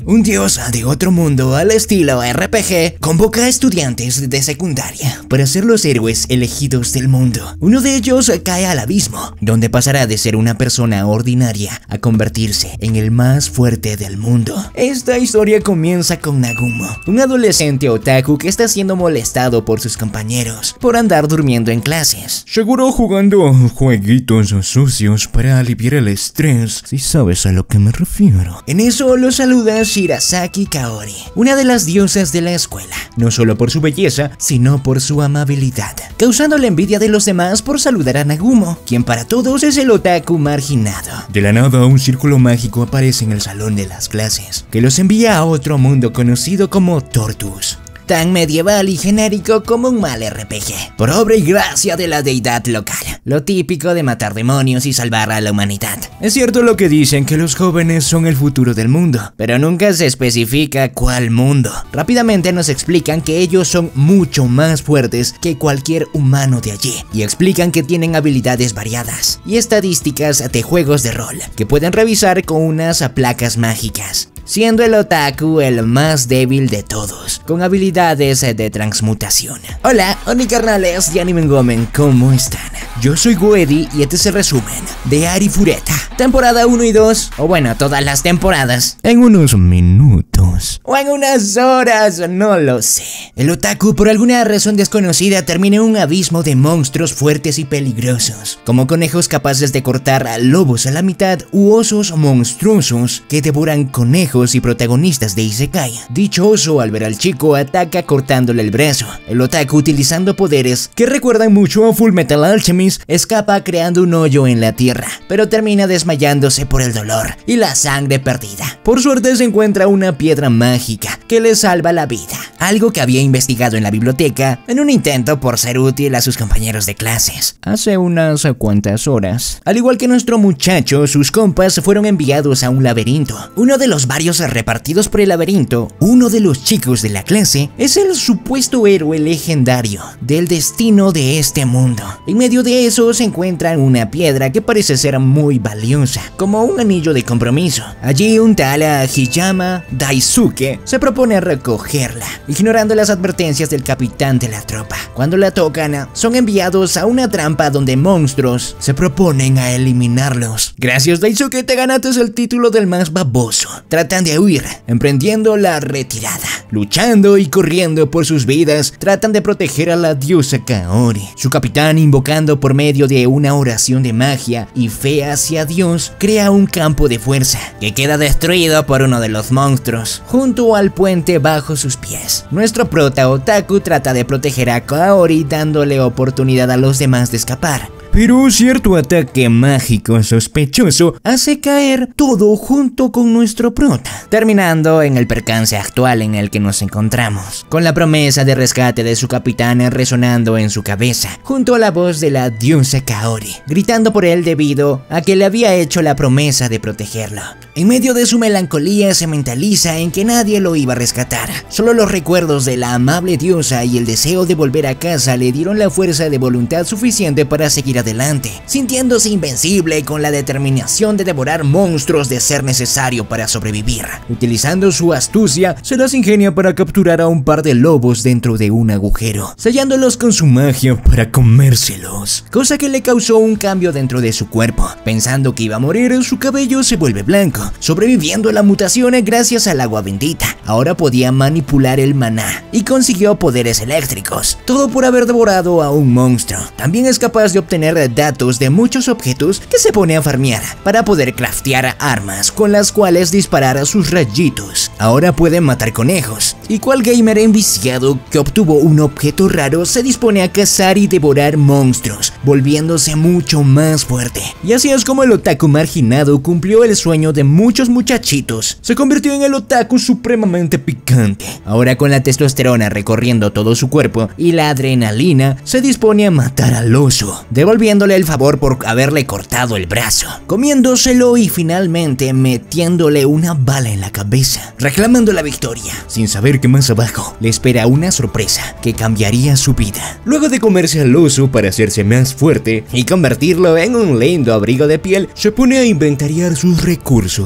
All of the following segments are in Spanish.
Un dios de otro mundo al estilo RPG convoca a estudiantes de secundaria para ser los héroes elegidos del mundo. Uno de ellos cae al abismo, donde pasará de ser una persona ordinaria a convertirse en el más fuerte del mundo. Esta historia comienza con Nagumo, un adolescente otaku que está siendo molestado por sus compañeros por andar durmiendo en clases. Seguro jugando jueguitos sucios para aliviar el estrés, si sabes a lo que me refiero. En eso lo saluda Shirasaki Kaori, una de las diosas de la escuela, no solo por su belleza, sino por su amabilidad, causando la envidia de los demás por saludar a Nagumo, quien para todos es el otaku marginado. De la nada, un círculo mágico aparece en el salón de las clases, que los envía a otro mundo conocido como Tortus, tan medieval y genérico como un mal RPG, por obra y gracia de la deidad local. Lo típico de matar demonios y salvar a la humanidad. Es cierto lo que dicen, que los jóvenes son el futuro del mundo, pero nunca se especifica cuál mundo. Rápidamente nos explican que ellos son mucho más fuertes que cualquier humano de allí, y explican que tienen habilidades variadas y estadísticas de juegos de rol, que pueden revisar con unas placas mágicas, siendo el otaku el más débil de todos, con habilidades de transmutación. Hola, Oni-carnales y Anime-gomen, ¿cómo están? Yo soy Goedi y este es el resumen de Arifureta, temporada 1 y 2, o bueno, todas las temporadas, en unos minutos o en unas horas, no lo sé. El otaku, por alguna razón desconocida, termina en un abismo de monstruos fuertes y peligrosos, como conejos capaces de cortar a lobos a la mitad u osos monstruosos que devoran conejos y protagonistas de Isekai. Dicho oso, al ver al chico, ataca cortándole el brazo. El otaku, utilizando poderes que recuerdan mucho a Fullmetal Alchemist, escapa creando un hoyo en la tierra, pero termina desmayándose por el dolor y la sangre perdida. Por suerte se encuentra una piedra mágica que le salva la vida, algo que había investigado en la biblioteca en un intento por ser útil a sus compañeros de clases hace unas cuantas horas. Al igual que nuestro muchacho, sus compas fueron enviados a un laberinto. Uno de los varios repartidos por el laberinto, uno de los chicos de la clase, es el supuesto héroe legendario del destino de este mundo. En medio de eso se encuentra una piedra que parece ser muy valiosa, como un anillo de compromiso. Allí un tal Hiyama Daisuke se propone recogerla, ignorando las advertencias del capitán de la tropa. Cuando la tocan, son enviados a una trampa donde monstruos se proponen a eliminarlos. Gracias, Daisuke, te ganaste el título del más baboso. Tratan de huir, emprendiendo la retirada, luchando y corriendo por sus vidas. Tratan de proteger a la diosa Kaori. Su capitán, invocando por medio de una oración de magia y fe hacia Dios, crea un campo de fuerza que queda destruido por uno de los monstruos junto al puente bajo sus pies. Nuestro prota otaku trata de proteger a Kaori, dándole oportunidad a los demás de escapar, pero cierto ataque mágico sospechoso hace caer todo junto con nuestro prota, terminando en el percance actual en el que nos encontramos, con la promesa de rescate de su capitán resonando en su cabeza, junto a la voz de la diosa Kaori, gritando por él debido a que le había hecho la promesa de protegerlo. En medio de su melancolía se mentaliza en que nadie lo iba a rescatar. Solo los recuerdos de la amable diosa y el deseo de volver a casa le dieron la fuerza de voluntad suficiente para seguir adelante, sintiéndose invencible con la determinación de devorar monstruos de ser necesario para sobrevivir. Utilizando su astucia, se las ingenia para capturar a un par de lobos dentro de un agujero, sellándolos con su magia para comérselos, cosa que le causó un cambio dentro de su cuerpo. Pensando que iba a morir, su cabello se vuelve blanco, sobreviviendo a la mutación gracias al agua bendita. Ahora podía manipular el maná y consiguió poderes eléctricos, todo por haber devorado a un monstruo. También es capaz de obtener datos de muchos objetos que se pone a farmear para poder craftear armas con las cuales disparar a sus rayitos. Ahora puede matar conejos, y cual gamer enviciado que obtuvo un objeto raro se dispone a cazar y devorar monstruos, volviéndose mucho más fuerte. Y así es como el otaku marginado cumplió el sueño de muchos muchachitos. Se convirtió en el otaku supremamente picante. Ahora, con la testosterona recorriendo todo su cuerpo y la adrenalina, se dispone a matar al oso, devolviéndole el favor por haberle cortado el brazo, comiéndoselo y finalmente metiéndole una bala en la cabeza, reclamando la victoria, sin saber que más abajo le espera una sorpresa que cambiaría su vida. Luego de comerse al oso para hacerse más fuerte y convertirlo en un lindo abrigo de piel, se pone a inventariar sus recursos.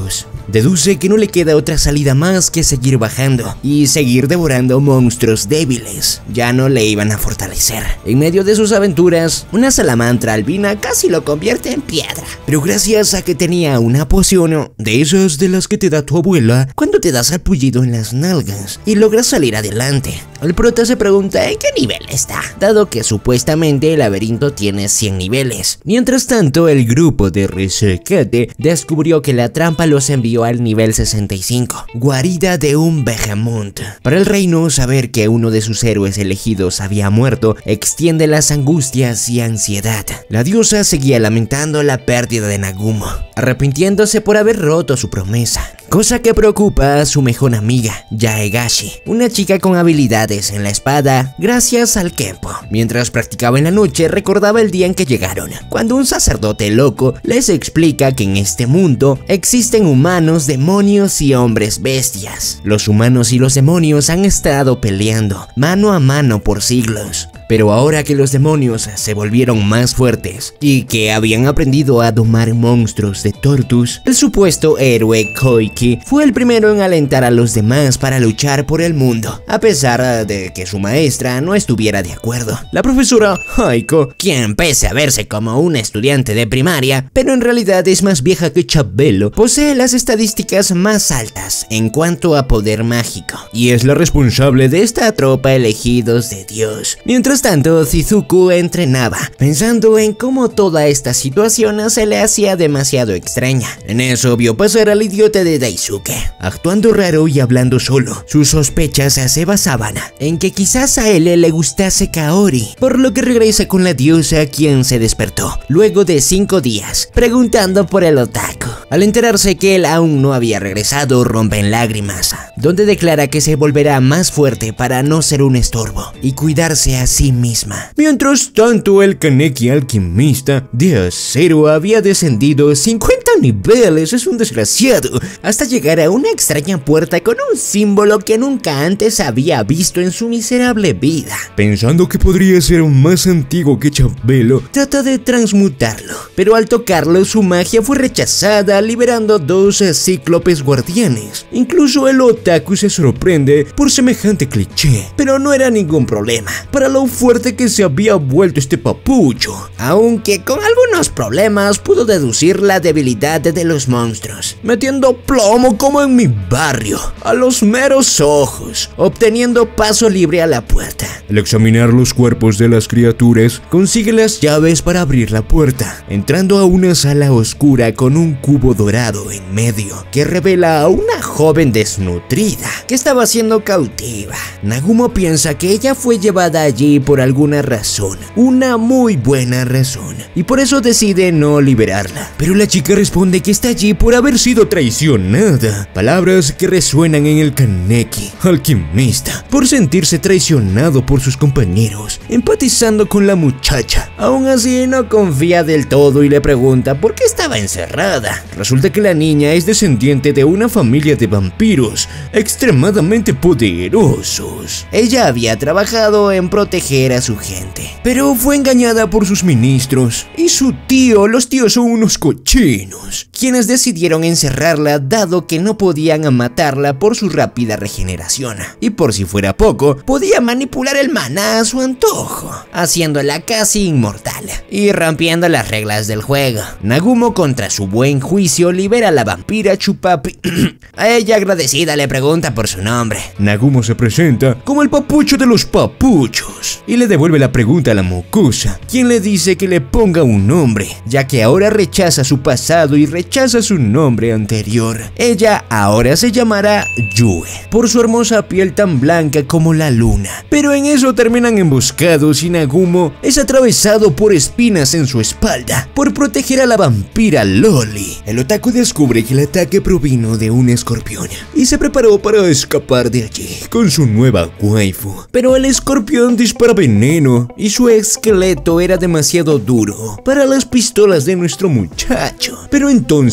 Deduce que no le queda otra salida más que seguir bajando y seguir devorando monstruos débiles. Ya no le iban a fortalecer. En medio de sus aventuras, una salamandra albina casi lo convierte en piedra. Pero gracias a que tenía una poción de esas de las que te da tu abuela cuando te das sarpullido en las nalgas y logras salir adelante. El prota se pregunta en qué nivel está, dado que supuestamente el laberinto tiene 100 niveles. Mientras tanto, el grupo de Rescate descubrió que la trampa los envió al nivel 65, guarida de un Behemoth. Para el reino, saber que uno de sus héroes elegidos había muerto extiende las angustias y ansiedad. La diosa seguía lamentando la pérdida de Nagumo, arrepintiéndose por haber roto su promesa, cosa que preocupa a su mejor amiga, Yaegashi, una chica con habilidades en la espada gracias al Kenpo. Mientras practicaba en la noche, recordaba el día en que llegaron, cuando un sacerdote loco les explica que en este mundo existen humanos, demonios y hombres bestias. Los humanos y los demonios han estado peleando mano a mano por siglos. Pero ahora que los demonios se volvieron más fuertes y que habían aprendido a domar monstruos de Tortus, el supuesto héroe Koiki fue el primero en alentar a los demás para luchar por el mundo, a pesar de que su maestra no estuviera de acuerdo. La profesora Haiko, quien pese a verse como una estudiante de primaria, pero en realidad es más vieja que Chabelo, posee las estadísticas más altas en cuanto a poder mágico y es la responsable de esta tropa elegidos de Dios. Mientras tanto, Shizuku entrenaba, pensando en cómo toda esta situación se le hacía demasiado extraña. En eso vio pasar al idiota de Daisuke, actuando raro y hablando solo. Sus sospechas se basaban en que quizás a él le gustase Kaori, por lo que regresa con la diosa, quien se despertó luego de 5 días, preguntando por el otaku. Al enterarse que él aún no había regresado, rompe en lágrimas, donde declara que se volverá más fuerte para no ser un estorbo y cuidarse a sí misma. Mientras tanto, el Kaneki alquimista de acero había descendido 50 niveles, es un desgraciado, hasta llegar a una extraña puerta con un símbolo que nunca antes había visto en su miserable vida. Pensando que podría ser más antiguo que Chabelo, trata de transmutarlo, pero al tocarlo su magia fue rechazada, liberando 2 cíclopes guardianes. Incluso el otaku se sorprende por semejante cliché, pero no era ningún problema para lo fuerte que se había vuelto este papucho, aunque con algunos problemas pudo deducir la debilidad de los monstruos, metiendo plomo como en mi barrio, a los meros ojos, obteniendo paso libre a la puerta. Al examinar los cuerpos de las criaturas, consigue las llaves para abrir la puerta, entrando a una sala oscura con un cubo dorado en medio, que revela a una joven desnutrida que estaba siendo cautiva. Nagumo piensa que ella fue llevada allí por alguna razón, una muy buena razón, y por eso decide no liberarla. Pero la chica responde que está allí por haber sido traicionada, palabras que resuenan en el Kaneki alquimista, por sentirse traicionado por sus compañeros, empatizando con la muchacha. Aún así no confía del todo y le pregunta por qué estaba encerrada. Resulta que la niña es descendiente de una familia de vampiros extremadamente poderosos. Ella había trabajado en proteger a su gente, pero fue engañada por sus ministros y su tío. Los tíos son unos cochinos, quienes decidieron encerrarla dado que no podían matarla por su rápida regeneración, y por si fuera poco, podía manipular el maná a su antojo, haciéndola casi inmortal y rompiendo las reglas del juego. Nagumo, contra su buen juicio, libera a la vampira Chupapi. A ella, agradecida, le pregunta por su nombre. Nagumo se presenta como el papucho de los papuchos y le devuelve la pregunta a la mocosa, quien le dice que le ponga un nombre, ya que ahora rechaza su pasado y rechaza su nombre anterior. Ella ahora se llamará Yue, por su hermosa piel tan blanca como la luna. Pero en eso terminan emboscados y Nagumo es atravesado por espinas en su espalda por proteger a la vampira Loli. El otaku descubre que el ataque provino de un escorpión y se preparó para escapar de allí con su nueva waifu. Pero el escorpión dispara veneno y su esqueleto era demasiado duro para las pistolas de nuestro muchacho. Pero entonces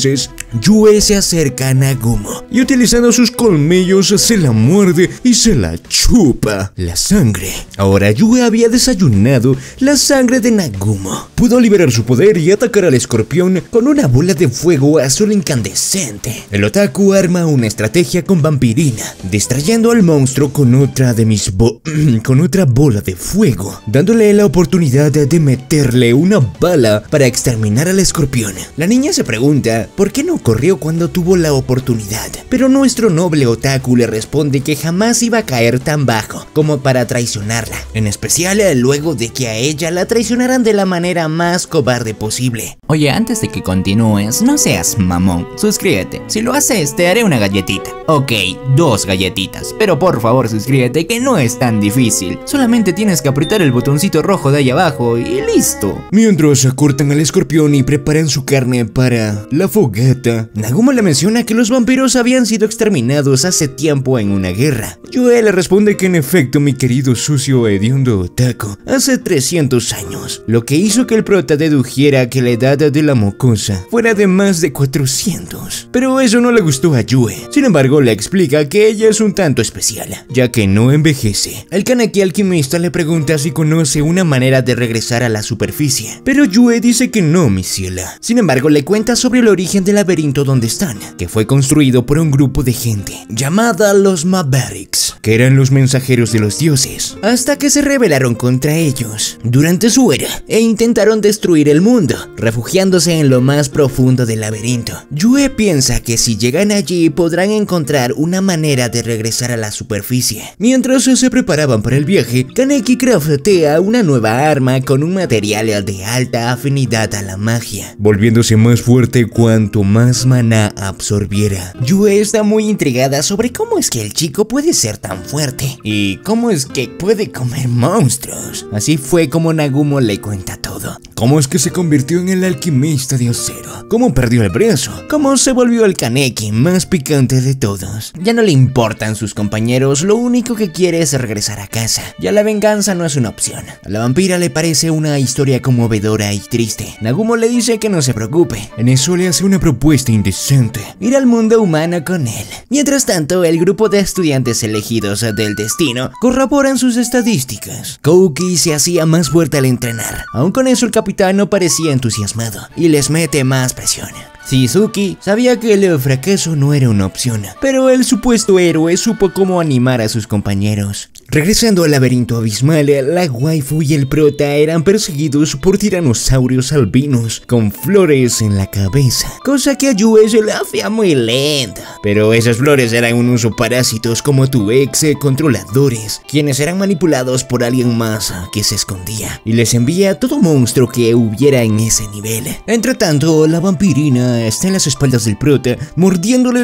Yue se acerca a Nagumo y utilizando sus colmillos se la muerde y se la chupa la sangre. Ahora Yue había desayunado la sangre de Nagumo. Pudo liberar su poder y atacar al escorpión con una bola de fuego azul incandescente. El otaku arma una estrategia con Vampirina, distrayendo al monstruo con otra bola de fuego, dándole la oportunidad de meterle una bala para exterminar al escorpión. La niña se pregunta por qué no corrió cuando tuvo la oportunidad, pero nuestro noble otaku le responde que jamás iba a caer tan bajo como para traicionarla, en especial luego de que a ella la traicionaran de la manera más cobarde posible. Oye, antes de que continúes, no seas mamón, suscríbete. Si lo haces, te haré una galletita. Ok, 2 galletitas, pero por favor suscríbete, que no es tan difícil. Solamente tienes que apretar el botoncito rojo de ahí abajo y listo. Mientras cortan al escorpión y preparan su carne para la fogata, Nagumo le menciona que los vampiros habían sido exterminados hace tiempo en una guerra. Yue le responde que en efecto, mi querido sucio hediondo otaku, hace 300 años, lo que hizo que el prota dedujera que la edad de la mocosa fuera de más de 400. Pero eso no le gustó a Yue. Sin embargo, le explica que ella es un tanto especial, ya que no envejece. El Kaneki alquimista le pregunta si conoce una manera de regresar a la superficie, pero Yue dice que no, mi ciela. Sin embargo, le cuenta sobre el origen del laberinto donde están, que fue construido por un grupo de gente llamada los Mavericks, que eran los mensajeros de los dioses, hasta que se rebelaron contra ellos durante su era e intentaron destruir el mundo, refugiándose en lo más profundo del laberinto. Yue piensa que si llegan allí podrán encontrar una manera de regresar a la superficie. Mientras se preparaban para el viaje, Kaneki craftea una nueva arma con un material de alta afinidad a la magia, volviéndose más fuerte cuanto más maná absorbiera. Yue está muy intrigada sobre cómo es que el chico puede ser tan fuerte y cómo es que puede comer monstruos. Así fue como Nagumo le cuenta todo. Cómo es que se convirtió en el alquimista de acero, cómo perdió el brazo, cómo se volvió el Kaneki más picante de todos. Ya no le importan sus compañeros, lo único que quiere es regresar a casa. Ya la venganza no es una opción. A la vampira le parece una historia conmovedora y triste. Nagumo le dice que no se preocupe. En eso le hace una propuesta indecente: ir al mundo humano con él. Mientras tanto, el grupo de estudiantes elegidos del destino corroboran sus estadísticas. Kouki se hacía más fuerte al entrenar. Aún con eso, el capitán no parecía entusiasmado y les mete más presión. Shizuki sabía que el fracaso no era una opción, pero el supuesto héroe supo cómo animar a sus compañeros. Regresando al laberinto abismal, la waifu y el prota eran perseguidos por tiranosaurios albinos con flores en la cabeza, cosa que a Yue se le hacía muy lenta. Pero esas flores eran unos parásitos como tu ex controladores, quienes eran manipulados por alguien más que se escondía y les envía a todo monstruo que hubiera en ese nivel. Entre tanto, la vampirina está en las espaldas del prota, mordiéndole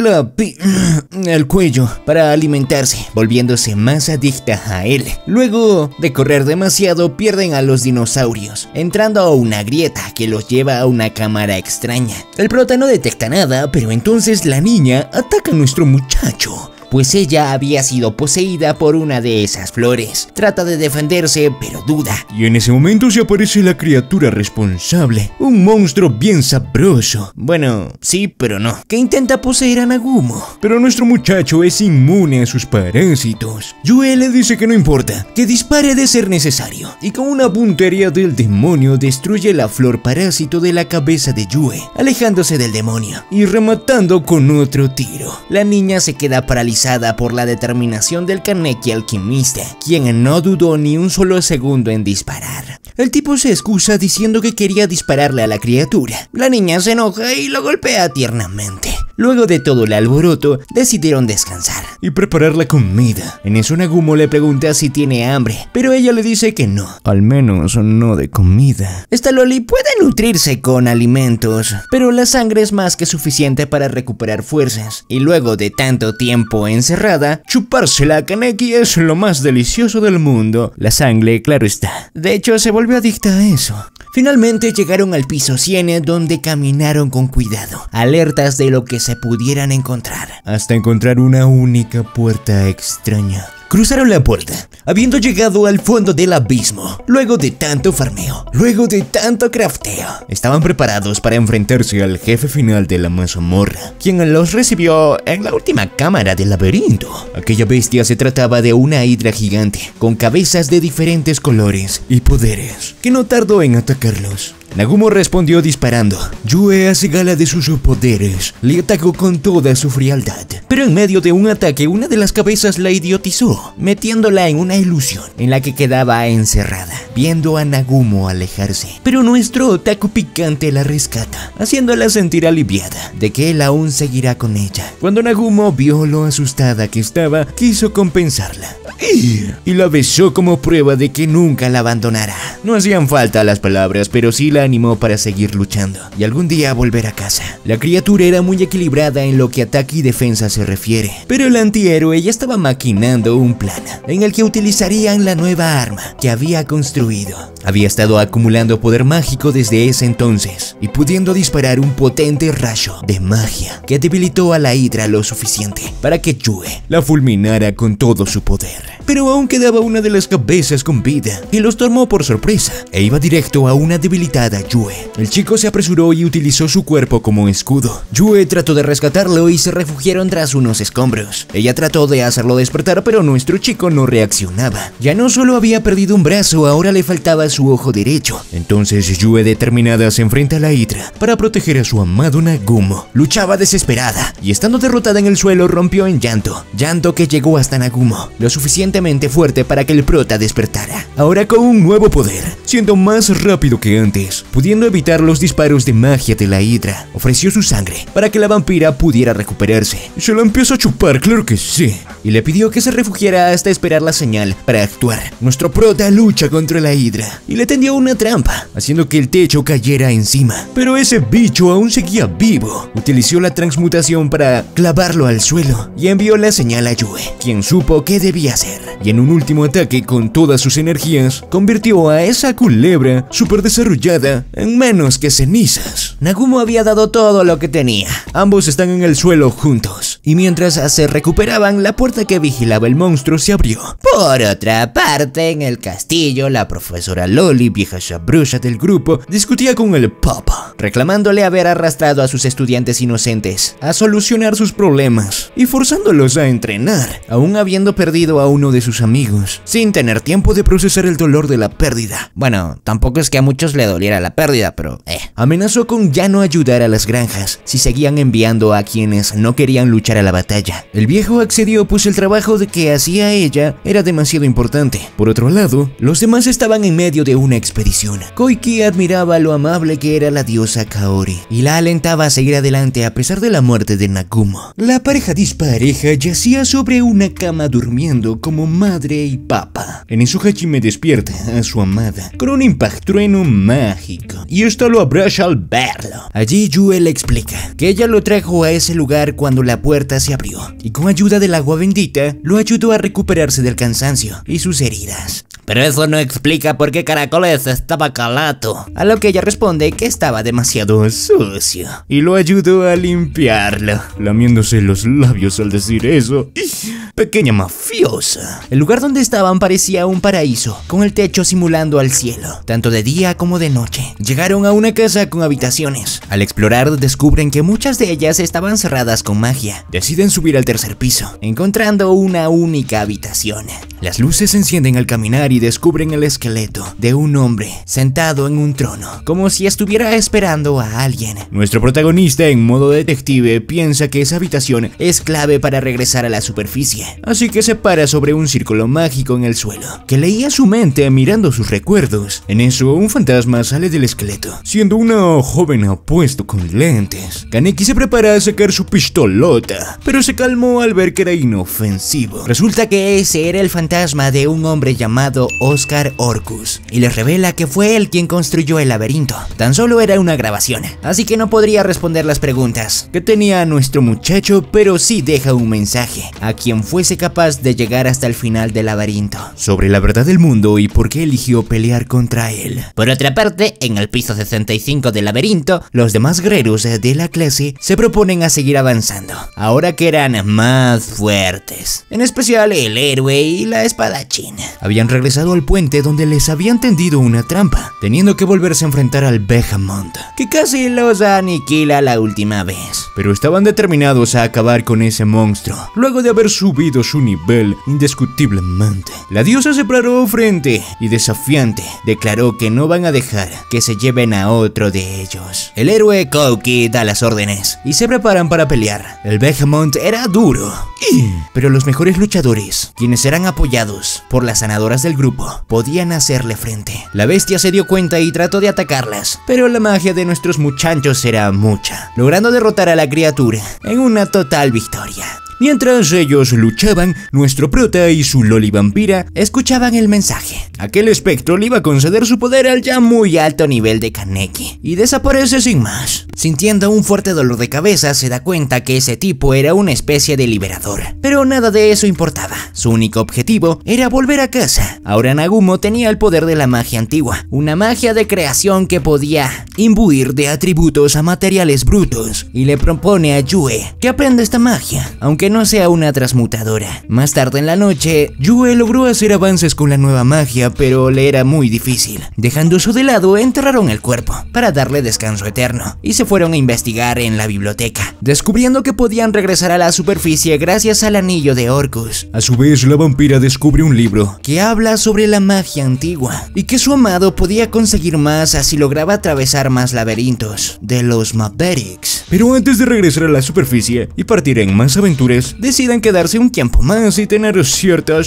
el cuello para alimentarse, volviéndose más adicta a él. Luego de correr demasiado, pierden a los dinosaurios, entrando a una grieta que los lleva a una cámara extraña. El prota no detecta nada, pero entonces la niña ataca a nuestro muchacho, pues ella había sido poseída por una de esas flores. Trata de defenderse, pero duda. Y en ese momento se aparece la criatura responsable, un monstruo bien sabroso. Bueno, sí, pero no, que intenta poseer a Nagumo. Pero nuestro muchacho es inmune a sus parásitos. Yue le dice que no importa, que dispare de ser necesario, y con una puntería del demonio destruye la flor parásito de la cabeza de Yue, alejándose del demonio y rematando con otro tiro. La niña se queda paralizada por la determinación del Kaneki alquimista, quien no dudó ni un solo segundo en disparar. El tipo se excusa diciendo que quería dispararle a la criatura. La niña se enoja y lo golpea tiernamente. Luego de todo el alboroto, decidieron descansar y preparar la comida. En eso Nagumo le pregunta si tiene hambre, pero ella le dice que no, al menos no de comida. Esta loli puede nutrirse con alimentos, pero la sangre es más que suficiente para recuperar fuerzas. Y luego de tanto tiempo encerrada, chupársela a Kaneki es lo más delicioso del mundo. La sangre, claro está. De hecho, se volvió adicta a eso. Finalmente llegaron al piso 100, donde caminaron con cuidado, alertas de lo que se pudieran encontrar, hasta encontrar una única mágica puerta extraña. Cruzaron la puerta, habiendo llegado al fondo del abismo. Luego de tanto farmeo, luego de tanto crafteo, estaban preparados para enfrentarse al jefe final de la mazmorra, quien los recibió en la última cámara del laberinto. Aquella bestia se trataba de una hidra gigante, con cabezas de diferentes colores y poderes, que no tardó en atacarlos. Nagumo respondió disparando. Yue, hace gala de sus poderes, le atacó con toda su frialdad. Pero en medio de un ataque, una de las cabezas la idiotizó, metiéndola en una ilusión en la que quedaba encerrada, viendo a Nagumo alejarse. Pero nuestro otaku picante la rescata, haciéndola sentir aliviada de que él aún seguirá con ella. Cuando Nagumo vio lo asustada que estaba, quiso compensarla y la besó como prueba de que nunca la abandonará. No hacían falta las palabras, pero sí la animó para seguir luchando y algún día volver a casa. La criatura era muy equilibrada en lo que ataque y defensa se refiere, pero el antihéroe ya estaba maquinando un plan en el que utilizarían la nueva arma que había construido. Había estado acumulando poder mágico desde ese entonces y pudiendo disparar un potente rayo de magia que debilitó a la hidra lo suficiente para que Yue la fulminara con todo su poder. Pero aún quedaba una de las cabezas con vida y los tomó por sorpresa e iba directo a una debilitada Yue. El chico se apresuró y utilizó su cuerpo como escudo. Yue trató de rescatarlo y se refugiaron tras unos escombros. Ella trató de hacerlo despertar, pero nuestro chico no reaccionaba. Ya no solo había perdido un brazo, ahora le faltaba su ojo derecho. Entonces Yue, determinada, se enfrenta a la hidra para proteger a su amado Nagumo. Luchaba desesperada y estando derrotada en el suelo rompió en llanto. Llanto que llegó hasta Nagumo, lo suficientemente fuerte para que el prota despertara. Ahora con un nuevo poder, siendo más rápido que antes, pudiendo evitar los disparos de magia de la hidra, ofreció su sangre para que la vampira pudiera recuperarse. Se la empezó a chupar, claro que sí, y le pidió que se refugiara hasta esperar la señal para actuar. Nuestro prota lucha contra la hidra y le tendió una trampa, haciendo que el techo cayera encima. Pero ese bicho aún seguía vivo. Utilizó la transmutación para clavarlo al suelo y envió la señal a Yue, quien supo qué debía hacer. Y en un último ataque con todas sus energías, convirtió a esa culebra super desarrollada en menos que cenizas. Nagumo había dado todo lo que tenía. Ambos están en el suelo juntos, y mientras se recuperaban, la puerta que vigilaba el monstruo se abrió. Por otra parte, en el castillo, la profesora Loli, vieja sabrosa del grupo, discutía con el Papa, reclamándole haber arrastrado a sus estudiantes inocentes a solucionar sus problemas y forzándolos a entrenar, aún habiendo perdido a uno de sus amigos, sin tener tiempo de procesar el dolor de la pérdida. Bueno, tampoco es que a muchos le doliera la pérdida, pero amenazó con ya no ayudar a las granjas si seguían enviando a quienes no querían luchar a la batalla. El viejo accedió, pues el trabajo de que hacía ella era demasiado importante. Por otro lado, los demás estaban en medio de una expedición. Koiki admiraba lo amable que era la diosa Kaori y la alentaba a seguir adelante a pesar de la muerte de Nagumo. La pareja dispareja yacía sobre una cama durmiendo como madre y papa. En eso Hajime despierta a su amada con un impactrueno mágico y esta lo abraza al verlo. Allí Yue le explica que ella lo trajo a ese lugar cuando la puerta se abrió y con ayuda del agua bendita lo ayudó a recuperarse del cansancio y sus heridas. Pero eso no explica por qué Caracoles estaba calato. A lo que ella responde que estaba demasiado sucio y lo ayudó a limpiarlo, lamiéndose los labios al decir eso. Pequeña mafiosa. El lugar donde estaban parecía un paraíso, con el techo simulando al cielo, tanto de día como de noche. Llegaron a una casa con habitaciones. Al explorar descubren que muchas de ellas estaban cerradas con magia. Deciden subir al tercer piso, encontrando una única habitación. Las luces se encienden al caminar y descubren el esqueleto de un hombre sentado en un trono, como si estuviera esperando a alguien. Nuestro protagonista, en modo detective, piensa que esa habitación es clave para regresar a la superficie, así que se para sobre un círculo mágico en el suelo, que leía su mente mirando sus recuerdos. En eso, un fantasma sale del esqueleto, siendo una joven apuesto con lentes. Kaneki se prepara a sacar su pistolota, pero se calmó al ver que era inofensivo. Resulta que ese era el fantasma de un hombre llamado Oscar Orcus, y les revela que fue él quien construyó el laberinto. Tan solo era una grabación, así que no podría responder las preguntas que tenía nuestro muchacho, pero sí deja un mensaje a quien fuese capaz de llegar hasta el final del laberinto. Sobre la verdad del mundo y por qué eligió pelear contra él. Por otra parte, en el piso 65 del laberinto, los demás guerreros de la clase se proponen a seguir avanzando, ahora que eran más fuertes, en especial el héroe y la espadachín. Habían regresado al puente donde les habían tendido una trampa, teniendo que volverse a enfrentar al Behemoth, que casi los aniquila la última vez. Pero estaban determinados a acabar con ese monstruo, luego de haber subido su nivel indiscutiblemente. La diosa se paró frente y desafiante declaró que no van a dejar que se lleven a otro de ellos. El héroe Kouki da las órdenes y se preparan para pelear. El Behemoth era duro, pero los mejores luchadores, quienes serán apoyados por las sanadoras del grupo, podían hacerle frente. La bestia se dio cuenta y trató de atacarlas, pero la magia de nuestros muchachos era mucha, logrando derrotar a la criatura en una total victoria. Mientras ellos luchaban, nuestro prota y su loli vampira escuchaban el mensaje. Aquel espectro le iba a conceder su poder al ya muy alto nivel de Kaneki y desaparece sin más. Sintiendo un fuerte dolor de cabeza, se da cuenta que ese tipo era una especie de liberador, pero nada de eso importaba. Su único objetivo era volver a casa. Ahora Nagumo tenía el poder de la magia antigua, una magia de creación que podía imbuir de atributos a materiales brutos, y le propone a Yue que aprenda esta magia, aunque no sea una transmutadora. Más tarde en la noche, Yue logró hacer avances con la nueva magia, pero le era muy difícil. Dejando eso de lado, enterraron el cuerpo para darle descanso eterno y se fueron a investigar en la biblioteca, descubriendo que podían regresar a la superficie gracias al anillo de Orcus. A su vez, la vampira descubre un libro que habla sobre la magia antigua y que su amado podía conseguir más si lograba atravesar más laberintos de los Mavericks. Pero antes de regresar a la superficie y partir en más aventuras, deciden quedarse un tiempo más y tener ciertas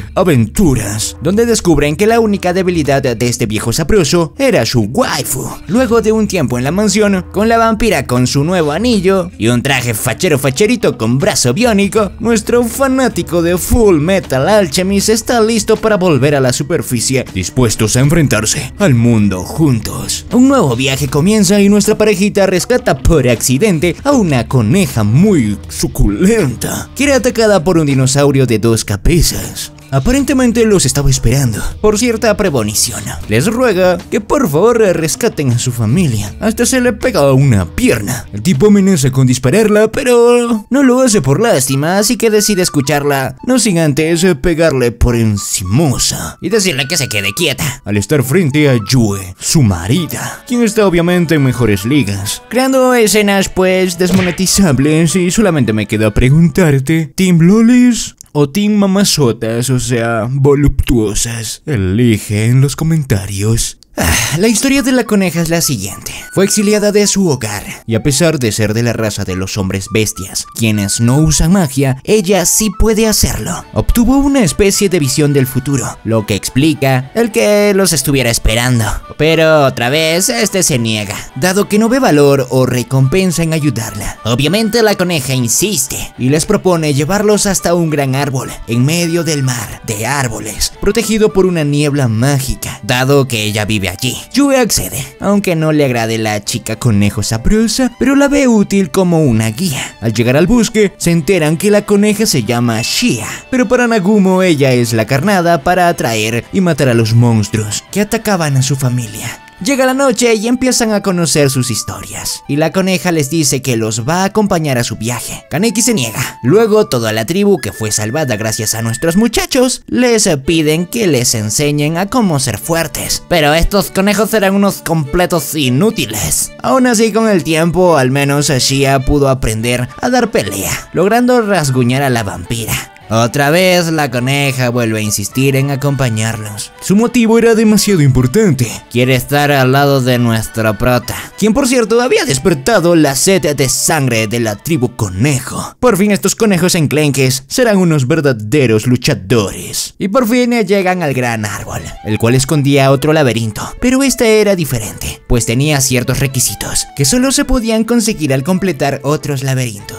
aventuras, donde descubren que la única debilidad de este viejo saproso era su waifu. Luego de un tiempo en la mansión, con la vampira con su nuevo anillo y un traje facherito con brazo biónico, nuestro fanático de Full Metal Alchemist está listo para volver a la superficie, dispuestos a enfrentarse al mundo juntos. Un nuevo viaje comienza y nuestra parejita rescata por accidente a una coneja muy suculenta, que era atacada por un dinosaurio de 2 cabezas. Aparentemente los estaba esperando por cierta premonición. Les ruega que por favor rescaten a su familia. Hasta se le pega una pierna. El tipo amenaza con dispararla, pero no lo hace por lástima, así que decide escucharla, no sin antes pegarle por encimosa y decirle que se quede quieta, al estar frente a Yue, su marida, quien está obviamente en mejores ligas, creando escenas pues desmonetizables. Y solamente me queda preguntarte, ¿Team Lolis o Team Mamazotas, o sea, voluptuosas? Elige en los comentarios. La historia de la coneja es la siguiente. Fue exiliada de su hogar y a pesar de ser de la raza de los hombres bestias, quienes no usan magia, ella sí puede hacerlo. Obtuvo una especie de visión del futuro, lo que explica el que los estuviera esperando. Pero otra vez este se niega, dado que no ve valor o recompensa en ayudarla. Obviamente la coneja insiste y les propone llevarlos hasta un gran árbol en medio del mar de árboles, protegido por una niebla mágica, dado que ella vive allí. Yue accede, aunque no le agrade la chica conejo sabrosa, pero la ve útil como una guía. Al llegar al bosque, se enteran que la coneja se llama Shia, pero para Nagumo ella es la carnada para atraer y matar a los monstruos que atacaban a su familia. Llega la noche y empiezan a conocer sus historias, y la coneja les dice que los va a acompañar a su viaje. Kaneki se niega. Luego toda la tribu, que fue salvada gracias a nuestros muchachos, les piden que les enseñen a cómo ser fuertes, pero estos conejos eran unos completos inútiles. Aún así, con el tiempo, al menos Shia pudo aprender a dar pelea, logrando rasguñar a la vampira. Otra vez la coneja vuelve a insistir en acompañarlos. Su motivo era demasiado importante. Quiere estar al lado de nuestro prota, quien por cierto había despertado la sed de sangre de la tribu conejo. Por fin estos conejos enclenques serán unos verdaderos luchadores. Y por fin llegan al gran árbol, el cual escondía otro laberinto, pero este era diferente, pues tenía ciertos requisitos que solo se podían conseguir al completar otros laberintos.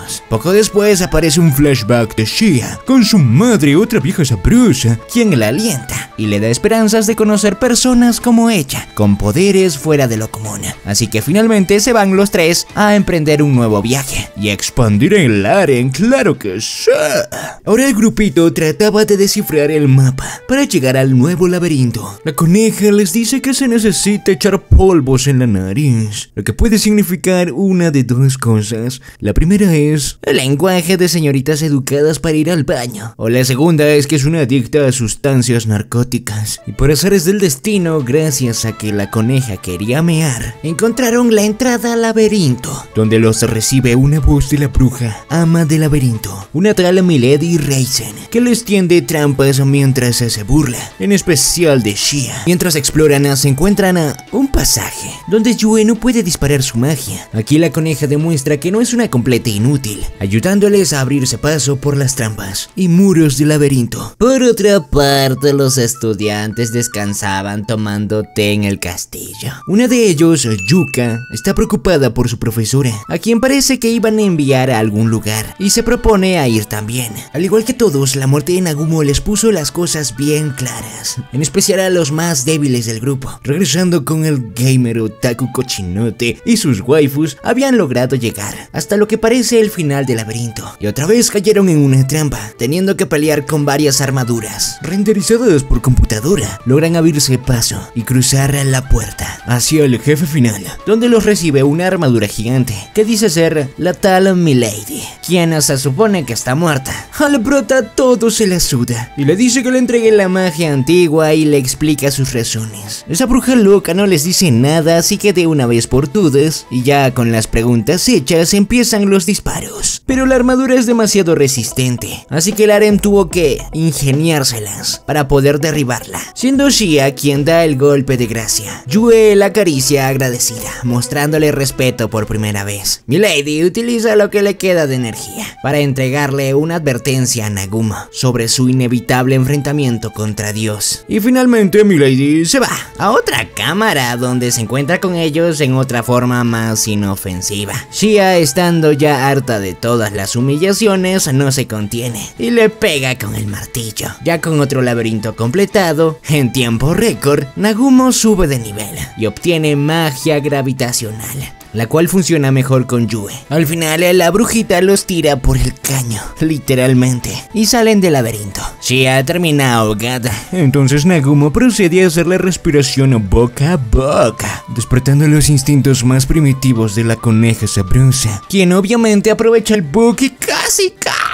labios. Poco después aparece un flashback de Shia con su madre, otra vieja sabrosa, quien la alienta y le da esperanzas de conocer personas como ella, con poderes fuera de lo común. Así que finalmente se van los tres a emprender un nuevo viaje y a expandir el Aren, claro que sí. Ahora el grupito trataba de descifrar el mapa para llegar al nuevo laberinto. La coneja les dice que se necesita echar polvos en la nariz, lo que puede significar una de dos cosas. La primera es el lenguaje de señoritas educadas para ir al baño, o la segunda es que es una adicta a sustancias narcóticas. Y por azares del destino, gracias a que la coneja quería mear, encontraron la entrada al laberinto, donde los recibe una voz de la bruja ama del laberinto, una tal Milady Reisen, que les tiende trampas mientras se burla, en especial de Shia. Mientras exploran, se encuentran a un pasaje donde Yue no puede disparar su magia. Aquí la coneja demuestra que no es una completa inútil, ayudándoles a abrirse paso por las trampas y muros del laberinto. Por otra parte, los estudiantes descansaban tomando té en el castillo. Una de ellos, Yuka, está preocupada por su profesora, a quien parece que iban a enviar a algún lugar, y se propone a ir también. Al igual que todos, la muerte de Nagumo les puso las cosas bien claras, en especial a los más débiles del grupo. Regresando con el gamer otaku cochinote y sus waifus, habían logrado llegar hasta lo que parece el final del laberinto, y otra vez cayeron en una trampa, teniendo que pelear con varias armaduras renderizadas por computadora. Logran abrirse paso y cruzar la puerta hacia el jefe final, donde los recibe una armadura gigante que dice ser la tal Milady, quien se supone que está muerta. Al prota todo se la suda y le dice que le entregue la magia antigua y le explica sus razones. Esa bruja loca no les dice nada, así que de una vez por todas, y ya con las preguntas hechas, empiezan los disparos. Pero la armadura es demasiado resistente, así que el harem tuvo que ingeniárselas para poder derribarla, siendo Shia quien da el golpe de gracia. Yue la acaricia agradecida, mostrándole respeto por primera vez. Milady utiliza lo que le queda de energía para entregarle una advertencia a Nagumo sobre su inevitable enfrentamiento contra Dios. Y finalmente Milady se va a otra cámara donde se encuentra con ellos en otra forma más inofensiva. Shia, estando ya harta de todas las humillaciones, no se contiene y le pega con el martillo. Ya con otro laberinto completado, en tiempo récord, Nagumo sube de nivel y obtiene magia gravitacional, la cual funciona mejor con Yue. Al final, la brujita los tira por el caño, literalmente, y salen del laberinto. Shia termina ahogada. Entonces Nagumo procede a hacer la respiración boca a boca, despertando los instintos más primitivos de la coneja sabrosa, quien obviamente aprovecha el bug y casi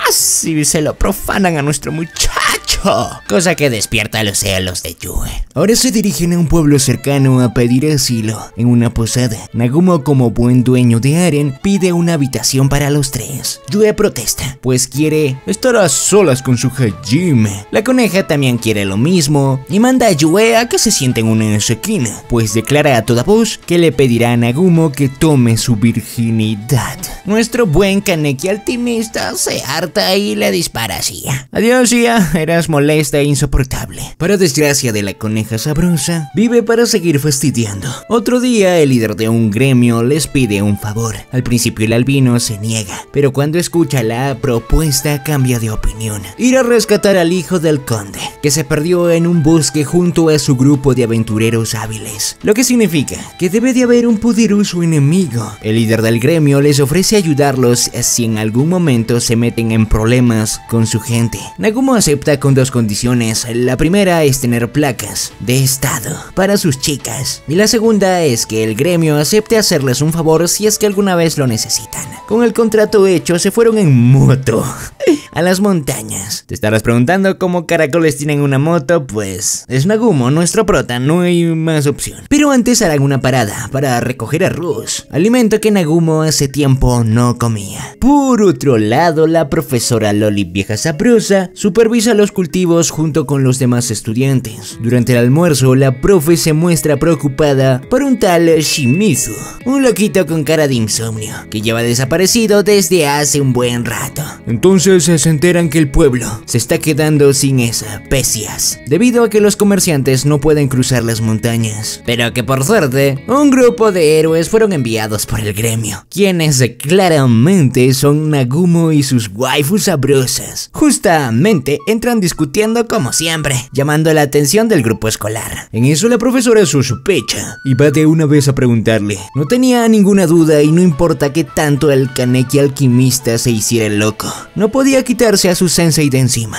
se lo profanan a nuestro muchacho, cosa que despierta los celos de Yue. Ahora se dirigen a un pueblo cercano a pedir asilo en una posada. Nagumo, como buen dueño de Aren, pide una habitación para los tres. Yue protesta, pues quiere estar a solas con su Hajime. La coneja también quiere lo mismo y manda a Yue a que se siente en una esquina, pues declara a toda voz que le pedirá a Nagumo que tome su virginidad. Nuestro buen Kaneki altimista se harta y le dispara a Shia. Adiós, Shia, eras molesta e insoportable. Para desgracia de la coneja sabrosa, vive para seguir fastidiando. Otro día, el líder de un gremio les pide un favor. Al principio el albino se niega, pero cuando escucha la propuesta cambia de opinión. Ir a rescatar al hijo del conde, que se perdió en un bosque junto a su grupo de aventureros hábiles, lo que significa que debe de haber un poderoso enemigo. El líder del gremio les ofrece ayudarlos si en algún momento se meten en problemas con su gente. Nagumo acepta con dos condiciones. La primera es tener placas de estado para sus chicas, y la segunda es que el gremio acepte hacerles un favor si es que alguna vez lo necesitan. Con el contrato hecho, se fueron en moto a las montañas. Te estarás preguntando cómo caracoles tienen una moto. Pues es Nagumo, nuestro prota, no hay más opción. Pero antes harán una parada para recoger arroz, alimento que Nagumo hace tiempo no comía. Por otro lado, la profesora Loli, vieja sabrosa, supervisa los cultivos junto con los demás estudiantes. Durante el almuerzo, la profe se muestra preocupada por un tal Shimizu, un loquito con cara de insomnio, que lleva desaparecido desde hace un buen rato. Entonces se enteran que el pueblo se está quedando sin especias, debido a que los comerciantes no pueden cruzar las montañas. Pero que por suerte, un grupo de héroes fueron enviados por el gremio, quienes claramente son Nagumo y sus waifus sabrosas. Justamente entran discutiendo como siempre, llamando la atención del grupo escolar. En eso la profesora sospecha y va de una vez a preguntarle. No tenía ninguna duda y no importa que tanto el Kaneki alquimista se hiciera el loco, no podía quitarse a su sensei de encima.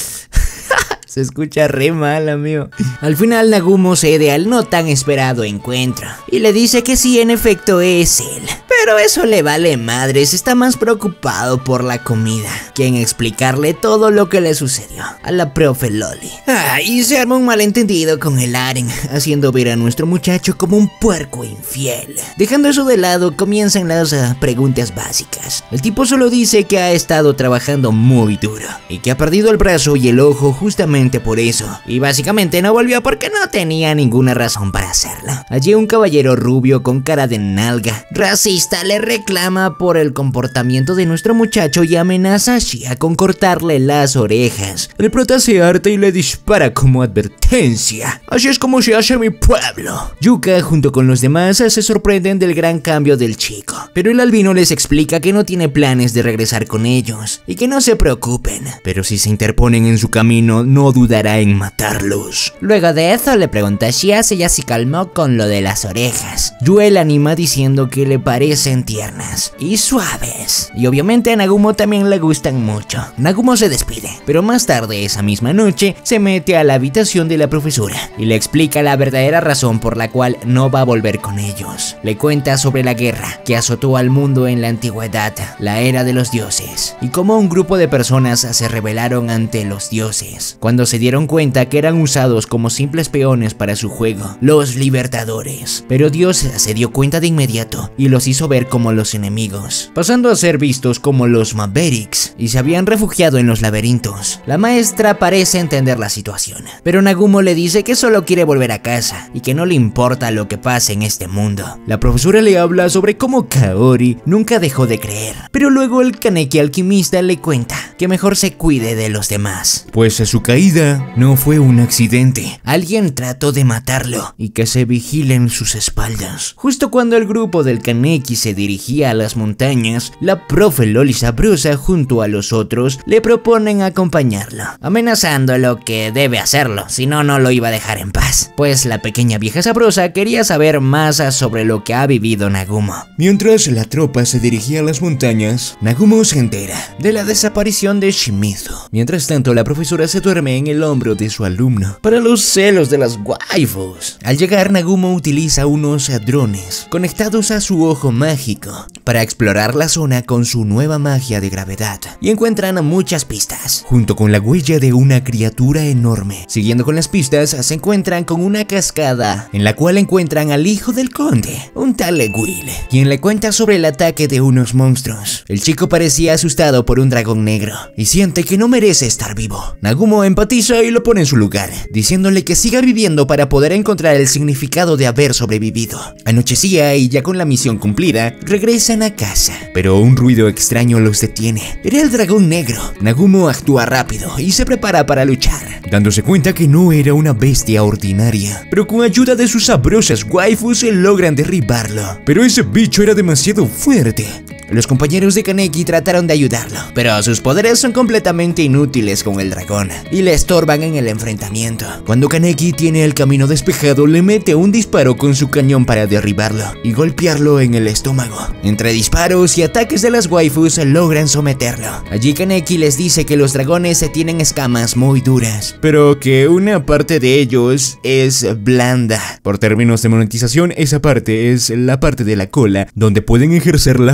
Se escucha re mal, amigo. Al final Nagumo cede al no tan esperado encuentro y le dice que sí, en efecto es él. Pero eso le vale madres, está más preocupado por la comida que en explicarle todo lo que le sucedió a la profe Loli. Y se arma un malentendido con el Aren, haciendo ver a nuestro muchacho como un puerco infiel. Dejando eso de lado, comienzan las preguntas básicas. El tipo solo dice que ha estado trabajando muy duro y que ha perdido el brazo y el ojo justamente por eso, y básicamente no volvió porque no tenía ninguna razón para hacerlo. Allí un caballero rubio con cara de nalga racista le reclama por el comportamiento de nuestro muchacho y amenaza a Shia con cortarle las orejas. El prota se harta y le dispara como advertencia. Así es como se hace en mi pueblo. Yuka junto con los demás se sorprenden del gran cambio del chico, pero el albino les explica que no tiene planes de regresar con ellos y que no se preocupen, pero si se interponen en su camino no dudará en matarlos. Luego de eso le pregunta a Shia si ella se calmó con lo de las orejas. Yue la anima diciendo que le parecen tiernas y suaves, y obviamente a Nagumo también le gustan mucho. Nagumo se despide, pero más tarde esa misma noche se mete a la habitación de la profesora y le explica la verdadera razón por la cual no va a volver con ellos. Le cuenta sobre la guerra que azotó al mundo en la antigüedad, la era de los dioses, y cómo un grupo de personas se rebelaron ante los dioses cuando se dieron cuenta que eran usados como simples peones para su juego, los libertadores. Pero Dios se dio cuenta de inmediato y los hizo ver como los enemigos, pasando a ser vistos como los Mavericks, y se habían refugiado en los laberintos. La maestra parece entender la situación, pero Nagumo le dice que solo quiere volver a casa y que no le importa lo que pase en este mundo. La profesora le habla sobre cómo Kaori nunca dejó de creer, pero luego el Kaneki alquimista le cuenta que mejor se cuide de los demás, pues su caída no fue un accidente. Alguien trató de matarlo y que se vigilen sus espaldas. Justo cuando el grupo del Kaneki se dirigía a las montañas, la profe Loli sabrosa junto a los otros le proponen acompañarlo, amenazándolo que debe hacerlo, si no, no lo iba a dejar en paz, pues la pequeña vieja sabrosa quería saber más sobre lo que ha vivido Nagumo. Mientras la tropa se dirigía a las montañas, Nagumo se entera de la desaparición de Shimizu. Mientras tanto, la profesora se duerme en el hombro de su alumno para los celos de las waifus. Al llegar, Nagumo utiliza unos drones conectados a su ojo mágico para explorar la zona con su nueva magia de gravedad y encuentran muchas pistas, junto con la huella de una criatura enorme. Siguiendo con las pistas, se encuentran con una cascada en la cual encuentran al hijo del conde, un tal Will, quien le cuenta sobre el ataque de unos monstruos. El chico parecía asustado por un dragón negro y siente que no merece estar vivo. Nagumo empatiza y lo pone en su lugar, diciéndole que siga viviendo para poder encontrar el significado de haber sobrevivido. Anochecía y ya con la misión cumplida, regresan a casa, pero un ruido extraño los detiene. Era el dragón negro. Nagumo actúa rápido y se prepara para luchar, dándose cuenta que no era una bestia ordinaria, pero con ayuda de sus sabrosas waifus logran derribarlo. Pero ese bicho era demasiado fuerte. Los compañeros de Kaneki trataron de ayudarlo, pero sus poderes son completamente inútiles con el dragón y le estorban en el enfrentamiento. Cuando Kaneki tiene el camino despejado, le mete un disparo con su cañón para derribarlo y golpearlo en el estómago. Entre disparos y ataques de las waifus logran someterlo. Allí Kaneki les dice que los dragones tienen escamas muy duras, pero que una parte de ellos es blanda. Por términos de monetización, esa parte es la parte de la cola donde pueden ejercer la función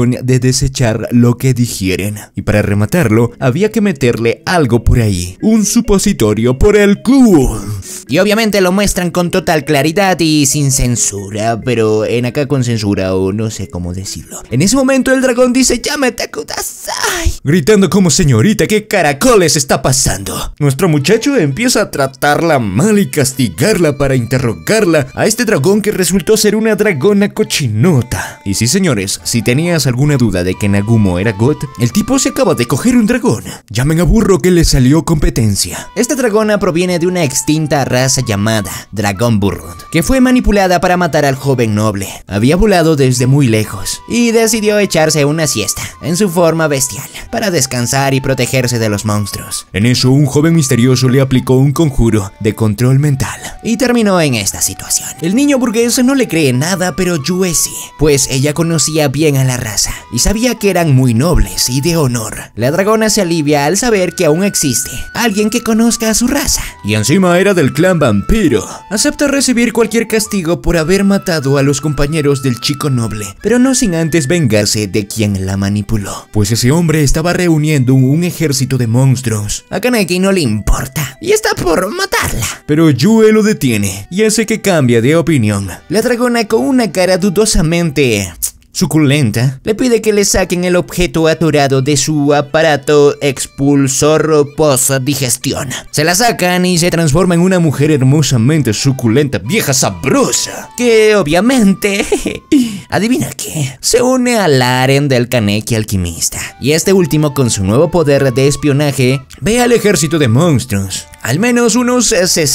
obligación de desechar lo que digieren. Y para rematarlo, había que meterle algo por ahí, un supositorio por el culo. Y obviamente lo muestran con total claridad y sin censura, pero en acá con censura o no sé cómo decirlo. En ese momento el dragón dice "Yamete kudasai", gritando como señorita, ¿qué caracoles está pasando? Nuestro muchacho empieza a tratarla mal y castigarla para interrogarla a este dragón que resultó ser una dragona cochinota. Y sí, señores, si tenías alguna duda de que Nagumo era God, el tipo se acaba de coger un dragón. Llamen a burro que le salió competencia. Esta dragona proviene de una extinta raza llamada Dragón Burrund, que fue manipulada para matar al joven noble. Había volado desde muy lejos y decidió echarse una siesta en su forma bestial para descansar y protegerse de los monstruos. En eso, un joven misterioso le aplicó un conjuro de control mental y terminó en esta situación. El niño burgués no le cree nada, pero Yue sí, pues ella conocía bien a la raza y sabía que eran muy nobles y de honor. La dragona se alivia al saber que aún existe alguien que conozca a su raza. Y encima era del clan vampiro. Acepta recibir cualquier castigo por haber matado a los compañeros del chico noble, pero no sin antes vengarse de quien la manipuló, pues ese hombre estaba reuniendo un ejército de monstruos. A Kaneki no le importa y está por matarla, pero Yue lo detiene y hace que cambie de opinión. La dragona, con una cara dudosamente suculenta, le pide que le saquen el objeto atorado de su aparato expulsor post-digestión. Se la sacan y se transforma en una mujer hermosamente suculenta, vieja sabrosa, que obviamente, adivina qué, se une al harem del Kaneki alquimista. Y este último, con su nuevo poder de espionaje, ve al ejército de monstruos, al menos unos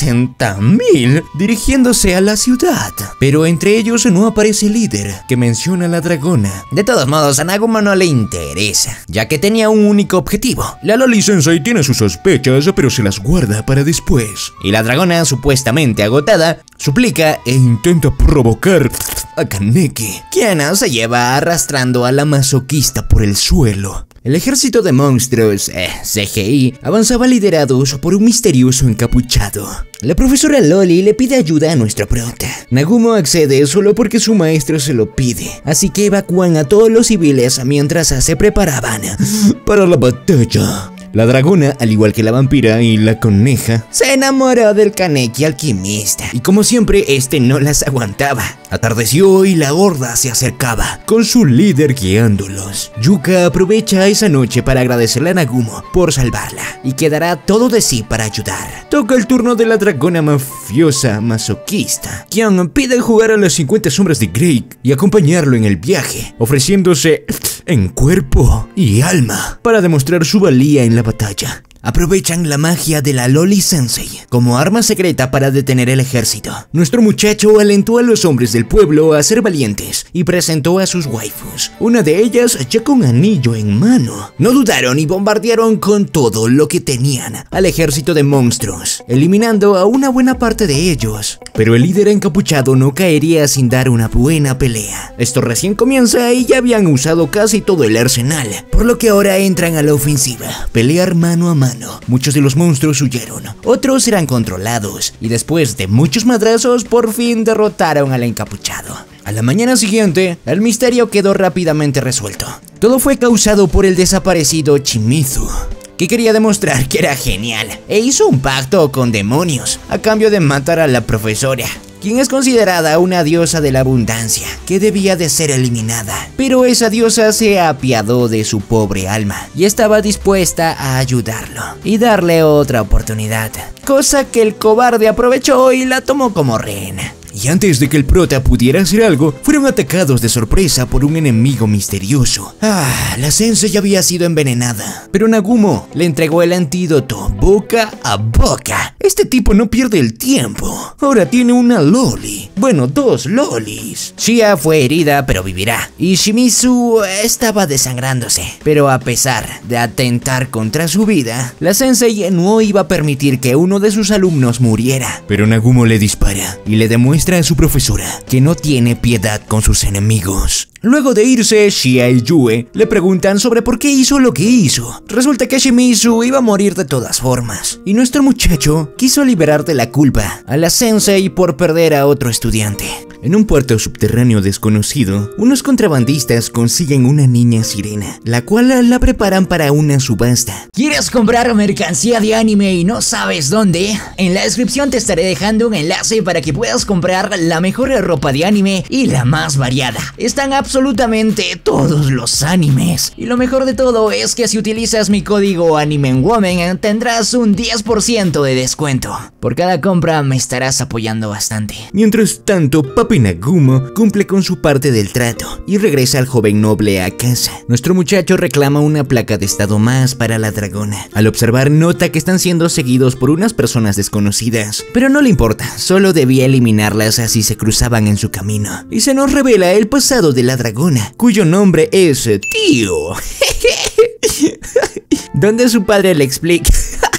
60.000, dirigiéndose a la ciudad. Pero entre ellos no aparece el líder que menciona la dragona. De todos modos, a Nagumo no le interesa, ya que tenía un único objetivo. La Loli Sensei tiene sus sospechas, pero se las guarda para después. Y la dragona, supuestamente agotada, suplica e intenta provocar a Kaneki, quien se lleva arrastrando a la masoquista por el suelo. El ejército de monstruos, CGI, avanzaba liderados por un misterioso encapuchado. La profesora Loli le pide ayuda a nuestro prota. Nagumo accede solo porque su maestro se lo pide, así que evacúan a todos los civiles mientras se preparaban para la batalla. La dragona, al igual que la vampira y la coneja, se enamoró del Kaneki alquimista, y como siempre, este no las aguantaba. Atardeció y la horda se acercaba, con su líder guiándolos. Yuka aprovecha esa noche para agradecerle a Nagumo por salvarla, y quedará todo de sí para ayudar. Toca el turno de la dragona mafiosa masoquista, quien pide jugar a las 50 sombras de Grey y acompañarlo en el viaje, ofreciéndose en cuerpo y alma para demostrar su valía en la batalla. Aprovechan la magia de la Loli Sensei como arma secreta para detener el ejército. Nuestro muchacho alentó a los hombres del pueblo a ser valientes y presentó a sus waifus, una de ellas ya con anillo en mano. No dudaron y bombardearon con todo lo que tenían al ejército de monstruos, eliminando a una buena parte de ellos. Pero el líder encapuchado no caería sin dar una buena pelea. Esto recién comienza y ya habían usado casi todo el arsenal, por lo que ahora entran a la ofensiva, pelear mano a mano. Muchos de los monstruos huyeron, otros eran controlados, y después de muchos madrazos por fin derrotaron al encapuchado. A la mañana siguiente, el misterio quedó rápidamente resuelto. Todo fue causado por el desaparecido Shimizu, que quería demostrar que era genial e hizo un pacto con demonios a cambio de matar a la profesora, quien es considerada una diosa de la abundancia, que debía de ser eliminada. Pero esa diosa se apiadó de su pobre alma y estaba dispuesta a ayudarlo y darle otra oportunidad, cosa que el cobarde aprovechó y la tomó como rehén. Y antes de que el prota pudiera hacer algo, fueron atacados de sorpresa por un enemigo misterioso. La sensei ya había sido envenenada, pero Nagumo le entregó el antídoto boca a boca. Este tipo no pierde el tiempo. Ahora tiene una Loli. Bueno, 2 Lolis. Shia fue herida, pero vivirá. Y Shimizu estaba desangrándose. Pero a pesar de atentar contra su vida, la sensei no iba a permitir que uno de sus alumnos muriera. Pero Nagumo le dispara y le demuestra a su profesora que no tiene piedad con sus enemigos. Luego de irse, Shia y Yue le preguntan sobre por qué hizo lo que hizo. Resulta que Shimizu iba a morir de todas formas, y nuestro muchacho quiso liberar de la culpa a la sensei por perder a otro estudiante. En un puerto subterráneo desconocido, unos contrabandistas consiguen una niña sirena, la cual la preparan para una subasta. ¿Quieres comprar mercancía de anime y no sabes dónde? En la descripción te estaré dejando un enlace para que puedas comprar la mejor ropa de anime y la más variada. Están absolutamente todos los animes. Y lo mejor de todo es que si utilizas mi código AnimeWoman tendrás un 10% de descuento. Por cada compra me estarás apoyando bastante. Mientras tanto, Papi Nagumo cumple con su parte del trato y regresa al joven noble a casa. Nuestro muchacho reclama una placa de estado más para la dragona. Al observar, nota que están siendo seguidos por unas personas desconocidas, pero no le importa, solo debía eliminarlas así se cruzaban en su camino. Y se nos revela el pasado de la dragona, cuyo nombre es Tío. Donde su padre le explica...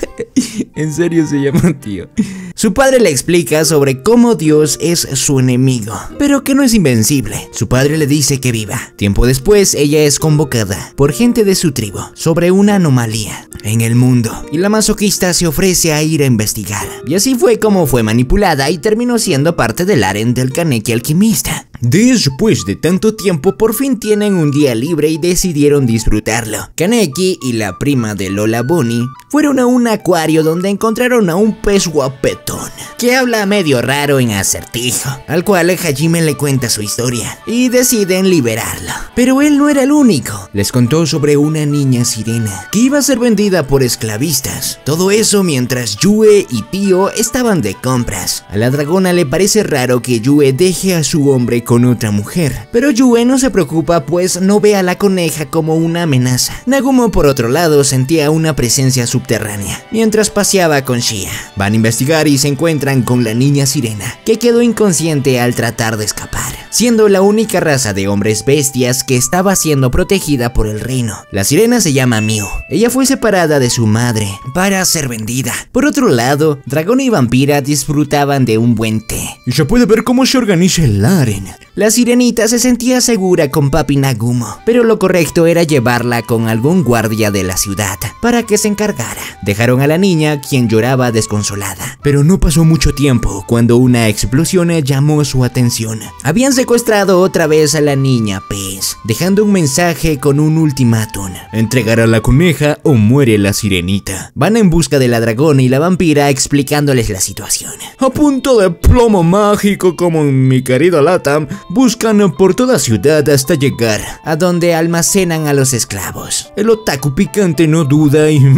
En serio se llama Tío. Su padre le explica sobre cómo Dios es su enemigo, pero que no es invencible. Su padre le dice que viva. Tiempo después, ella es convocada por gente de su tribu sobre una anomalía en el mundo, y la masoquista se ofrece a ir a investigar. Y así fue como fue manipulada y terminó siendo parte del harem del Kaneki alquimista. Después de tanto tiempo, por fin tienen un día libre y decidieron disfrutarlo. Kaneki y la prima de Lola Bunny fueron a un acuario donde encontraron a un pez guapetón que habla medio raro en acertijo, al cual Hajime le cuenta su historia y deciden liberarlo. Pero él no era el único. Les contó sobre una niña sirena que iba a ser vendida por esclavistas. Todo eso mientras Yue y Tío estaban de compras. A la dragona le parece raro que Yue deje a su hombre con otra mujer, pero Yue no se preocupa pues no ve a la coneja como una amenaza. Nagumo por otro lado sentía una presencia subterránea mientras paseaba con Shia. Van a investigar y se encuentran con la niña sirena, que quedó inconsciente al tratar de escapar, siendo la única raza de hombres bestias que estaba siendo protegida por el reino. La sirena se llama Miu. Ella fue separada de su madre para ser vendida. Por otro lado, dragón y vampira disfrutaban de un buen té. Y se puede ver cómo se organiza el harem. La sirenita se sentía segura con Papi Nagumo, pero lo correcto era llevarla con algún guardia de la ciudad para que se encargara. Dejaron a la niña, quien lloraba desconsolada. Pero no pasó mucho tiempo cuando una explosión llamó su atención. Habían secuestrado otra vez a la niña pez, dejando un mensaje con un ultimátum: entregar a la coneja o muere la sirenita. Van en busca de la dragona y la vampira explicándoles la situación. A punto de plomo mágico como en mi querida Latam, buscan por toda ciudad hasta llegar a donde almacenan a los esclavos. El otaku picante no duda y...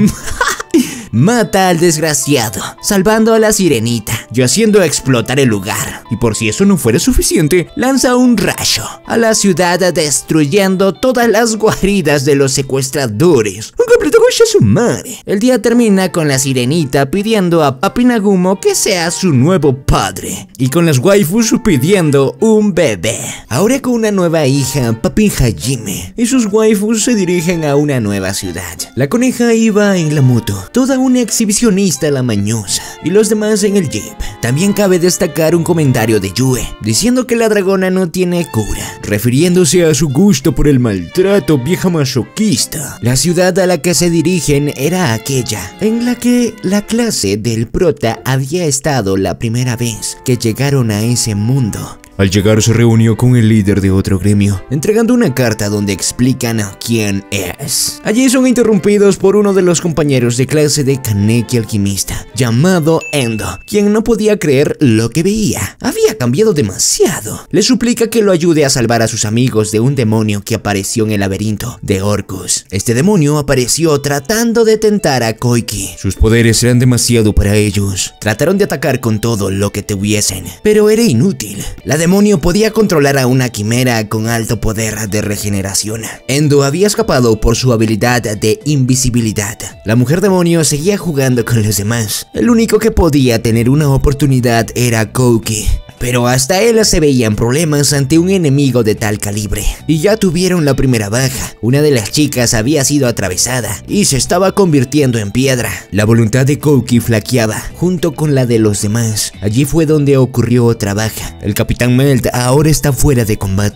mata al desgraciado, salvando a la sirenita y haciendo explotar el lugar. Y por si eso no fuera suficiente, lanza un rayo a la ciudad destruyendo todas las guaridas de los secuestradores. Un completo gocha su madre. El día termina con la sirenita pidiendo a Papi Nagumo que sea su nuevo padre, y con las waifus pidiendo un bebé. Ahora con una nueva hija, Papi Hajime y sus waifus se dirigen a una nueva ciudad. La coneja iba en la moto, toda una exhibicionista la mañosa, y los demás en el jeep. También cabe destacar un comentario de Yue, diciendo que la dragona no tiene cura, refiriéndose a su gusto por el maltrato vieja masoquista. La ciudad a la que se dirigen era aquella en la que la clase del prota había estado la primera vez que llegaron a ese mundo. Al llegar se reunió con el líder de otro gremio, entregando una carta donde explican quién es. Allí son interrumpidos por uno de los compañeros de clase de Kaneki alquimista, llamado Endo, quien no podía creer lo que veía. Había cambiado demasiado. Le suplica que lo ayude a salvar a sus amigos de un demonio que apareció en el laberinto de Orcus. Este demonio apareció tratando de tentar a Koiki. Sus poderes eran demasiado para ellos. Trataron de atacar con todo lo que tuviesen, pero era inútil. La demonio podía controlar a una quimera con alto poder de regeneración. Endo había escapado por su habilidad de invisibilidad. La mujer demonio seguía jugando con los demás. El único que podía tener una oportunidad era Koiki, pero hasta él se veían problemas ante un enemigo de tal calibre. Y ya tuvieron la primera baja. Una de las chicas había sido atravesada y se estaba convirtiendo en piedra. La voluntad de Koiki flaqueaba junto con la de los demás. Allí fue donde ocurrió otra baja. El Capitán Melt ahora está fuera de combate.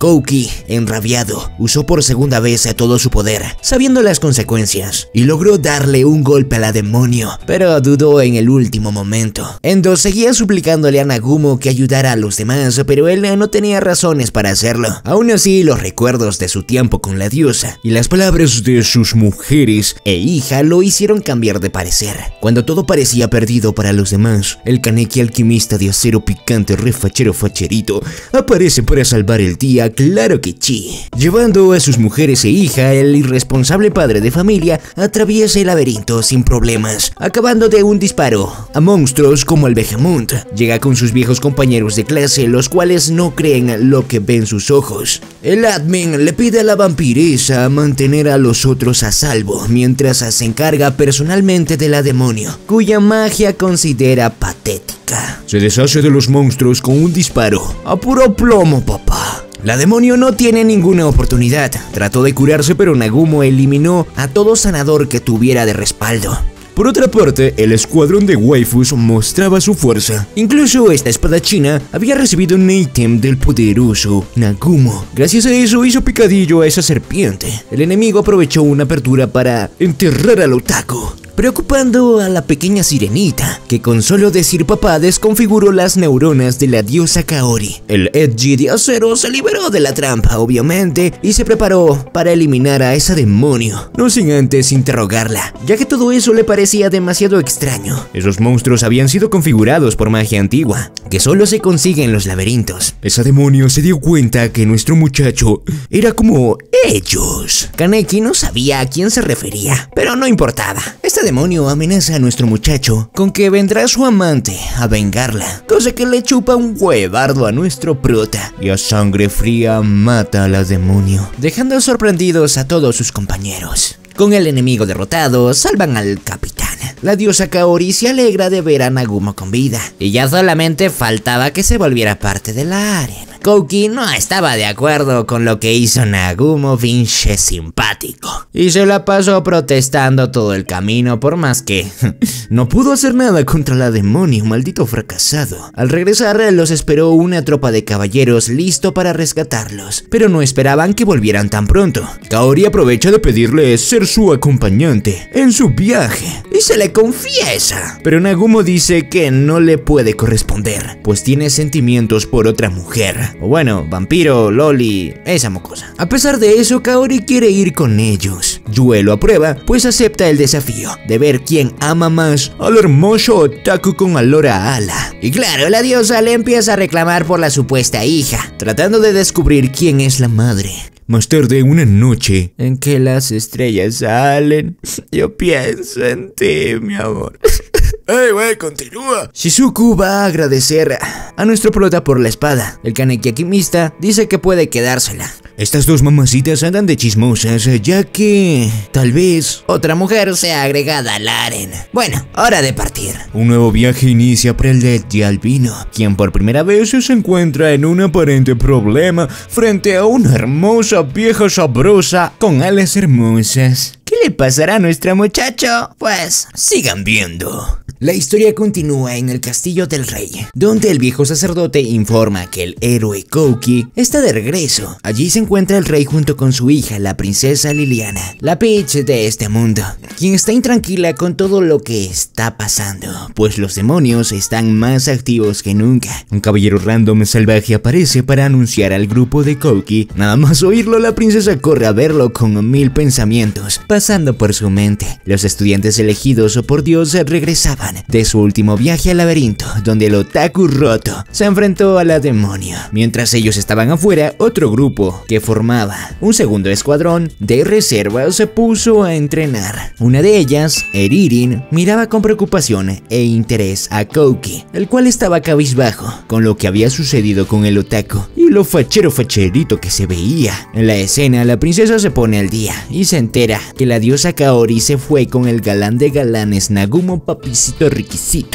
Kouki, enrabiado, usó por segunda vez a todo su poder, sabiendo las consecuencias, y logró darle un golpe a la demonio, pero dudó en el último momento. Endo seguía suplicándole a Nagumo que ayudara a los demás, pero él no tenía razones para hacerlo. Aún así, los recuerdos de su tiempo con la diosa y las palabras de sus mujeres e hija lo hicieron cambiar de parecer. Cuando todo parecía perdido para los demás, el Kaneki alquimista de acero picante refachero facherito aparece para salvar el día, claro que sí. Llevando a sus mujeres e hija, el irresponsable padre de familia atraviesa el laberinto sin problemas, acabando de un disparo a monstruos como el Behemoth. Llega con sus viejos compañeros de clase, los cuales no creen lo que ven sus ojos. El admin le pide a la vampiresa mantener a los otros a salvo, mientras se encarga personalmente de la demonio, cuya magia considera patética. Se deshace de los monstruos con un disparo. A puro plomo, papá. La demonio no tiene ninguna oportunidad. Trató de curarse, pero Nagumo eliminó a todo sanador que tuviera de respaldo. Por otra parte, el escuadrón de waifus mostraba su fuerza. Incluso esta espadachina había recibido un ítem del poderoso Nagumo. Gracias a eso hizo picadillo a esa serpiente. El enemigo aprovechó una apertura para enterrar al otaku, preocupando a la pequeña sirenita, que con solo decir papá desconfiguró las neuronas de la diosa Kaori. El Edgy de acero se liberó de la trampa, obviamente, y se preparó para eliminar a esa demonio, no sin antes interrogarla, ya que todo eso le parecía demasiado extraño. Esos monstruos habían sido configurados por magia antigua, que solo se consigue en los laberintos. Esa demonio se dio cuenta que nuestro muchacho era como ellos. Kaneki no sabía a quién se refería, pero no importaba. Este demonio amenaza a nuestro muchacho con que vendrá su amante a vengarla, cosa que le chupa un huevardo a nuestro prota, y a sangre fría mata a la demonio, dejando sorprendidos a todos sus compañeros. Con el enemigo derrotado, salvan al capitán. La diosa Kaori se alegra de ver a Nagumo con vida, y ya solamente faltaba que se volviera parte de la arena. Kouki no estaba de acuerdo con lo que hizo Nagumo, pinche simpático, y se la pasó protestando todo el camino, por más que no pudo hacer nada contra la demonio, maldito fracasado. Al regresar los esperó una tropa de caballeros listo para rescatarlos, pero no esperaban que volvieran tan pronto. Kaori aprovecha de pedirle ser su acompañante en su viaje, y se le confiesa, pero Nagumo dice que no le puede corresponder, pues tiene sentimientos por otra mujer. O bueno, vampiro, loli, esa mocosa. A pesar de eso, Kaori quiere ir con ellos. Yue lo aprueba, pues acepta el desafío de ver quién ama más al hermoso otaku con alora ala. Y claro, la diosa le empieza a reclamar por la supuesta hija, tratando de descubrir quién es la madre. Más tarde, una noche en que las estrellas salen, yo pienso en ti, mi amor. ¡Ey, wey, continúa! Shizuku va a agradecer a nuestro prota por la espada. El Kaneki alquimista dice que puede quedársela. Estas dos mamacitas andan de chismosas, ya que tal vez otra mujer sea agregada al harem. Bueno, hora de partir. Un nuevo viaje inicia para el Edgy albino, quien por primera vez se encuentra en un aparente problema frente a una hermosa vieja sabrosa con alas hermosas. ¿Qué le pasará a nuestro muchacho? Pues sigan viendo. La historia continúa en el castillo del rey, donde el viejo sacerdote informa que el héroe Kouki está de regreso. Allí se encuentra el rey junto con su hija, la princesa Liliana, la Peach de este mundo, quien está intranquila con todo lo que está pasando, pues los demonios están más activos que nunca. Un caballero random salvaje aparece para anunciar al grupo de Kouki. Nada más oírlo, la princesa corre a verlo con 1000 pensamientos pasando por su mente. Los estudiantes elegidos por Dios regresaban de su último viaje al laberinto, donde el otaku roto se enfrentó a la demonio. Mientras ellos estaban afuera, otro grupo que formaba un segundo escuadrón de reserva se puso a entrenar. Una de ellas, Eririn, miraba con preocupación e interés a Kouki, el cual estaba cabizbajo con lo que había sucedido con el otaku y lo facherito que se veía. En la escena, la princesa se pone al día y se entera que la diosa Kaori se fue con el galán de galanes Nagumo Papicito Riquisito.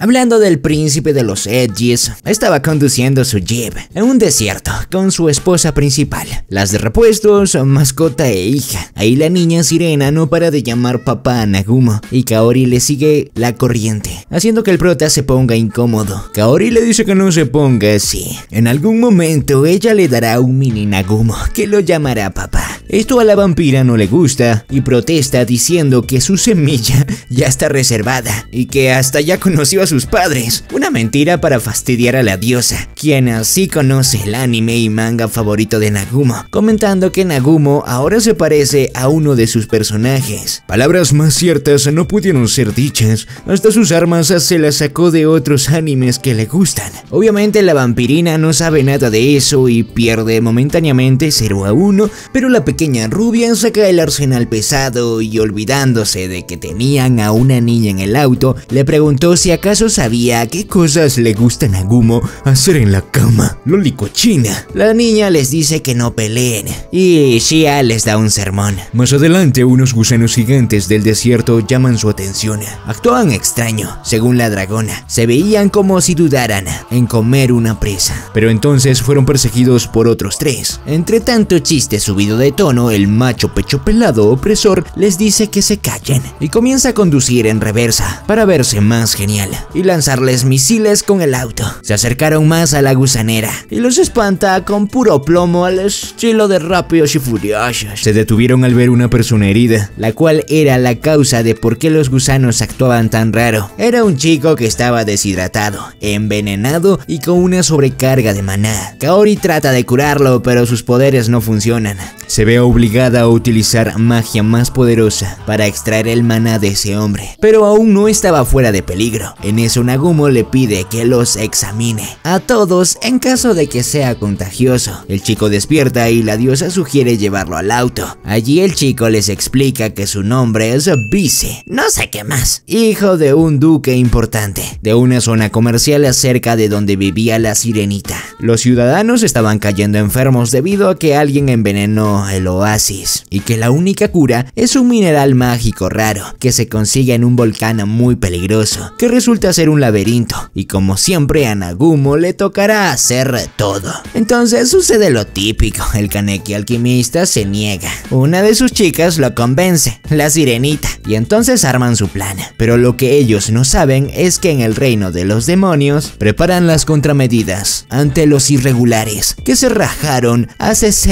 Hablando del príncipe de los Edges, estaba conduciendo su jeep en un desierto con su esposa principal, las de repuestos, mascota e hija. Ahí la niña sirena no para de llamar papá a Nagumo y Kaori le sigue la corriente, haciendo que el prota se ponga incómodo. Kaori le dice que no se ponga así. En algún momento ella le dará un mini Nagumo que lo llamará papá. Esto a la vampira no le gusta y protesta diciendo que su semilla ya está reservada y que hasta ya conoció a sus padres. Una mentira para fastidiar a la diosa, quien así conoce el anime y manga favorito de Nagumo, comentando que Nagumo ahora se parece a uno de sus personajes. Palabras más ciertas no pudieron ser dichas, hasta sus armas se las sacó de otros animes que le gustan. Obviamente la vampirina no sabe nada de eso y pierde momentáneamente 0-1, pero la pequeña rubia saca el arsenal pesado y olvidándose de que tenían a una niña en el auto, le preguntó si acaso sabía qué cosas le gusta a Nagumo hacer en la cama. Loli cochina. La niña les dice que no peleen y Shia les da un sermón. Más adelante unos gusanos gigantes del desierto llaman su atención. Actuaban extraño, según la dragona. Se veían como si dudaran en comer una presa. Pero entonces fueron perseguidos por otros 3. Entre tanto chiste subido de tono, el macho pecho pelado opresor les dice que se callen y comienza a conducir en reversa para verse más genial y lanzarles misiles con el auto. Se acercaron más a la gusanera y los espanta con puro plomo al estilo de Rápidos y Furiosos. Se detuvieron al ver una persona herida, la cual era la causa de por qué los gusanos actuaban tan raro. Era un chico que estaba deshidratado, envenenado y con una sobrecarga de maná. Kaori trata de curarlo, pero sus poderes no funcionan. Se ve obligada a utilizar magia más poderosa para extraer el maná de ese hombre, pero aún no estaba fuera de peligro. En eso Nagumo le pide que los examine a todos en caso de que sea contagioso. El chico despierta y la diosa sugiere llevarlo al auto. Allí el chico les explica que su nombre es Vice, no sé qué más, hijo de un duque importante, de una zona comercial cerca de donde vivía la sirenita. Los ciudadanos estaban cayendo enfermos debido a que alguien envenenó el oasis y que la única cura es un mineral mágico raro que se consigue en un volcán muy peligroso que resulta ser un laberinto y como siempre a Nagumo le tocará hacer todo. Entonces sucede lo típico, el Kaneki alquimista se niega, una de sus chicas lo convence, la sirenita, y entonces arman su plan, pero lo que ellos no saben es que en el reino de los demonios preparan las contramedidas ante los irregulares que se rajaron a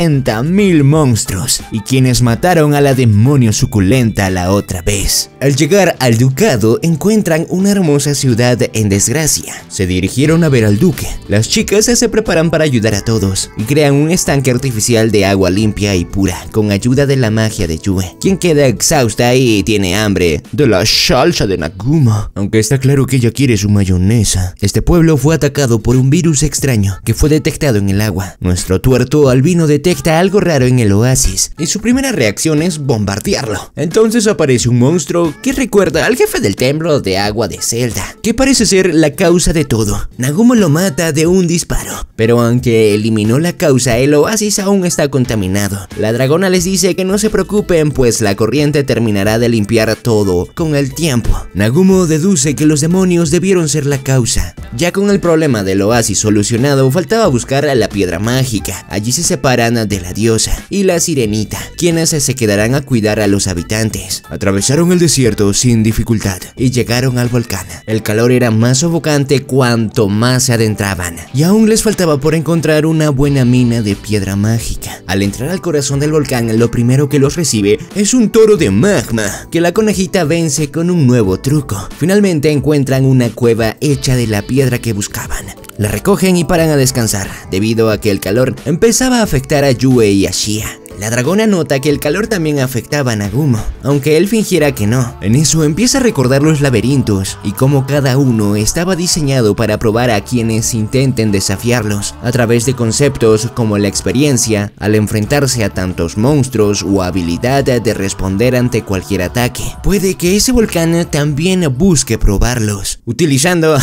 60.000 monstruos y quienes mataron a la demonio suculenta la otra vez. Al llegar al ducado encuentran una hermosa ciudad en desgracia. Se dirigieron a ver al duque. Las chicas se preparan para ayudar a todos y crean un estanque artificial de agua limpia y pura con ayuda de la magia de Yue, quien queda exhausta y tiene hambre de la salsa de Nagumo, aunque está claro que ella quiere su mayonesa. Este pueblo fue atacado por un virus extraño que fue detectado en el agua. Nuestro tuerto albino detecta algo raro en el oasis y su primera reacción es bombardearlo. Entonces aparece un monstruo que recuerda al jefe del templo de agua de Zelda, que parece ser la causa de todo. Nagumo lo mata de un disparo, pero aunque eliminó la causa, el oasis aún está contaminado. La dragona les dice que no se preocupen, pues la corriente terminará de limpiar todo con el tiempo. Nagumo deduce que los demonios debieron ser la causa. Ya con el problema del oasis solucionado, faltaba buscar a la piedra mágica. Allí se separan de la diosa y la sirenita, quienes se quedarán a cuidar a los habitantes. Atravesaron el desierto sin dificultad y llegaron al volcán. El calor era más sofocante cuanto más se adentraban, y aún les faltaba por encontrar una buena mina de piedra mágica. Al entrar al corazón del volcán, lo primero que los recibe es un toro de magma, que la conejita vence con un nuevo truco. Finalmente encuentran una cueva hecha de la piedra que buscaban. La recogen y paran a descansar, debido a que el calor empezaba a afectar a Yue y a Shia. La dragona nota que el calor también afectaba a Nagumo, aunque él fingiera que no. En eso empieza a recordar los laberintos y cómo cada uno estaba diseñado para probar a quienes intenten desafiarlos, a través de conceptos como la experiencia al enfrentarse a tantos monstruos o habilidad de responder ante cualquier ataque. Puede que ese volcán también busque probarlos. Utilizando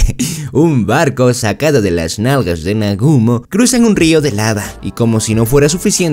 un barco sacado de las nalgas de Nagumo, cruzan un río de lava y como si no fuera suficiente caen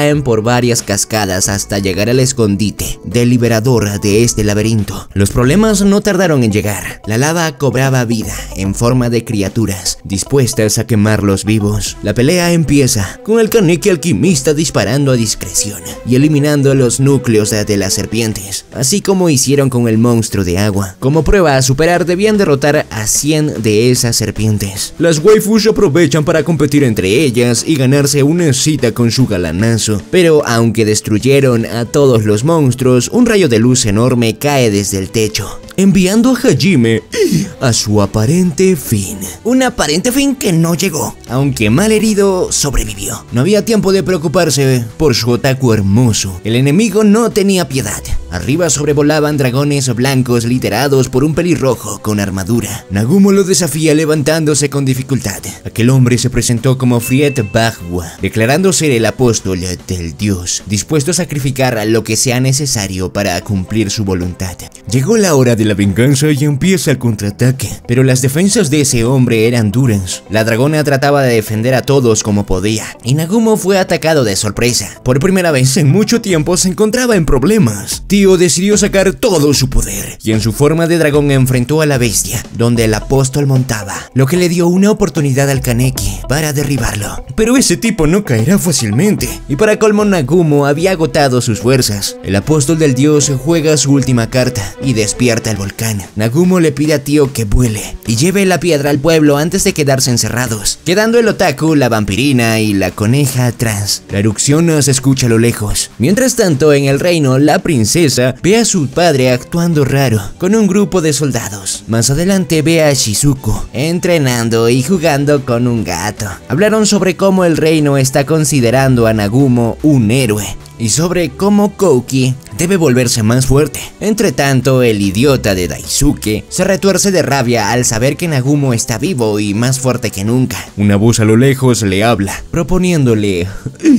caen por varias cascadas hasta llegar al escondite del liberador de este laberinto. Los problemas no tardaron en llegar. La lava cobraba vida en forma de criaturas dispuestas a quemarlos vivos. La pelea empieza con el Kaneki alquimista disparando a discreción y eliminando los núcleos de las serpientes, así como hicieron con el monstruo de agua. Como prueba a superar, debían derrotar a 100 de esas serpientes. Las waifus aprovechan para competir entre ellas y ganarse una cita con su galanazo, pero aunque destruyeron a todos los monstruos, un rayo de luz enorme cae desde el techo, enviando a Hajime a su aparente fin. Un aparente fin que no llegó, aunque mal herido sobrevivió. No había tiempo de preocuparse por su otaku hermoso. El enemigo no tenía piedad. Arriba sobrevolaban dragones blancos liderados por un pelirrojo con armadura. Nagumo lo desafía levantándose con dificultad. Aquel hombre se presentó como Friet Bagua, declarando ser el apóstol del dios, dispuesto a sacrificar lo que sea necesario para cumplir su voluntad. Llegó la hora de la venganza y empieza el contraataque, pero las defensas de ese hombre eran duras. La dragona trataba de defender a todos como podía, y Nagumo fue atacado de sorpresa. Por primera vez en mucho tiempo se encontraba en problemas. Tío decidió sacar todo su poder, y en su forma de dragón enfrentó a la bestia, donde el apóstol montaba, lo que le dio una oportunidad al Kaneki para derribarlo. Pero ese tipo no caerá fácilmente, y para colmo Nagumo había agotado sus fuerzas. El apóstol del dios juega su última carta y despierta el volcán. Nagumo le pide a Tío que vuele y lleve la piedra al pueblo antes de quedarse encerrados, quedando el otaku, la vampirina y la coneja atrás. La erupción se escucha a lo lejos. Mientras tanto, en el reino, la princesa ve a su padre actuando raro con un grupo de soldados. Más adelante ve a Shizuko entrenando y jugando con un gato. Hablaron sobre cómo el reino está considerando a Nagumo un héroe y sobre cómo Kouki debe volverse más fuerte. Entre tanto, el idiota de Daisuke se retuerce de rabia al saber que Nagumo está vivo y más fuerte que nunca. Una voz a lo lejos le habla, proponiéndole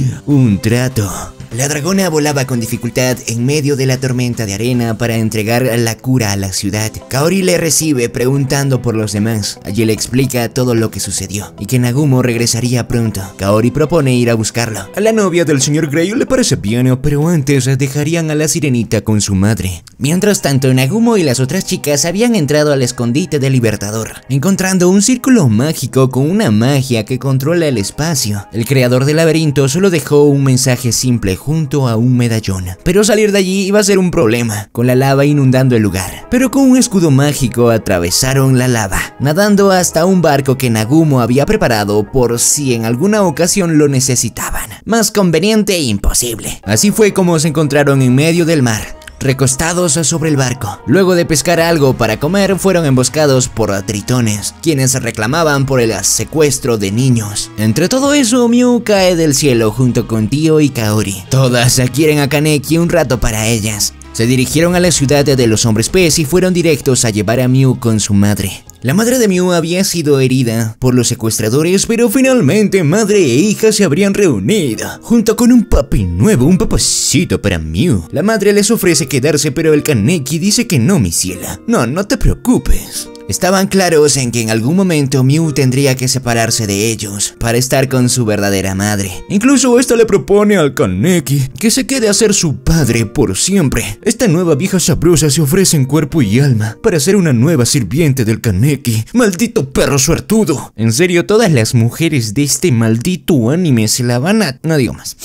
un trato. La dragona volaba con dificultad en medio de la tormenta de arena para entregar la cura a la ciudad. Kaori le recibe preguntando por los demás. Allí le explica todo lo que sucedió y que Nagumo regresaría pronto. Kaori propone ir a buscarlo. A la novia del señor Grey le parece bien, pero antes dejarían a la sirenita con su madre. Mientras tanto, Nagumo y las otras chicas habían entrado al escondite del Libertador, encontrando un círculo mágico con una magia que controla el espacio. El creador del laberinto solo dejó un mensaje simple junto a un medallón, pero salir de allí iba a ser un problema, con la lava inundando el lugar. Pero con un escudo mágico atravesaron la lava, nadando hasta un barco que Nagumo había preparado por si en alguna ocasión lo necesitaban. Más conveniente e imposible. Así fue como se encontraron en medio del mar, recostados sobre el barco. Luego de pescar algo para comer, fueron emboscados por tritones, quienes reclamaban por el secuestro de niños. Entre todo eso, Miu cae del cielo junto con Tío y Kaori. Todas quieren a Kaneki un rato para ellas. Se dirigieron a la ciudad de los hombres pez y fueron directos a llevar a Miu con su madre. La madre de Miu había sido herida por los secuestradores, pero finalmente madre e hija se habrían reunido, junto con un papi nuevo, un papacito para Miu. La madre les ofrece quedarse, pero el Kaneki dice que no, mi ciela. No te preocupes. Estaban claros en que en algún momento Miu tendría que separarse de ellos para estar con su verdadera madre. Incluso esta le propone al Kaneki que se quede a ser su padre por siempre. Esta nueva vieja sabrosa se ofrece en cuerpo y alma para ser una nueva sirviente del Kaneki. ¡Maldito perro suertudo! En serio, todas las mujeres de este maldito anime se la van a... No digo más.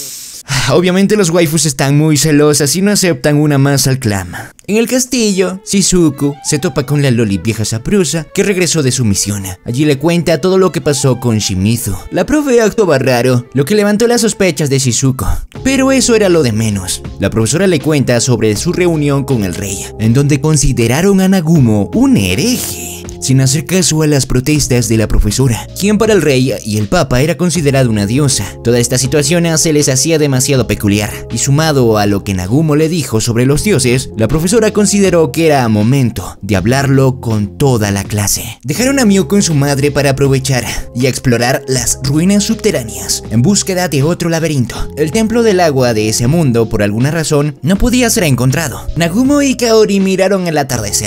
Obviamente los waifus están muy celosas y no aceptan una más al clan. En el castillo, Shizuku se topa con la loli vieja saprusa que regresó de su misión. Allí le cuenta todo lo que pasó con Shimizu. La profe actuaba raro, lo que levantó las sospechas de Shizuku. Pero eso era lo de menos. La profesora le cuenta sobre su reunión con el rey, en donde consideraron a Nagumo un hereje, sin hacer caso a las protestas de la profesora, quien para el rey y el papa era considerada una diosa. Toda esta situación se les hacía demasiado peculiar, y sumado a lo que Nagumo le dijo sobre los dioses, la profesora consideró que era momento de hablarlo con toda la clase. Dejaron a Miu con su madre para aprovechar y explorar las ruinas subterráneas en búsqueda de otro laberinto. El templo del agua de ese mundo, por alguna razón, no podía ser encontrado. Nagumo y Kaori miraron el atardecer.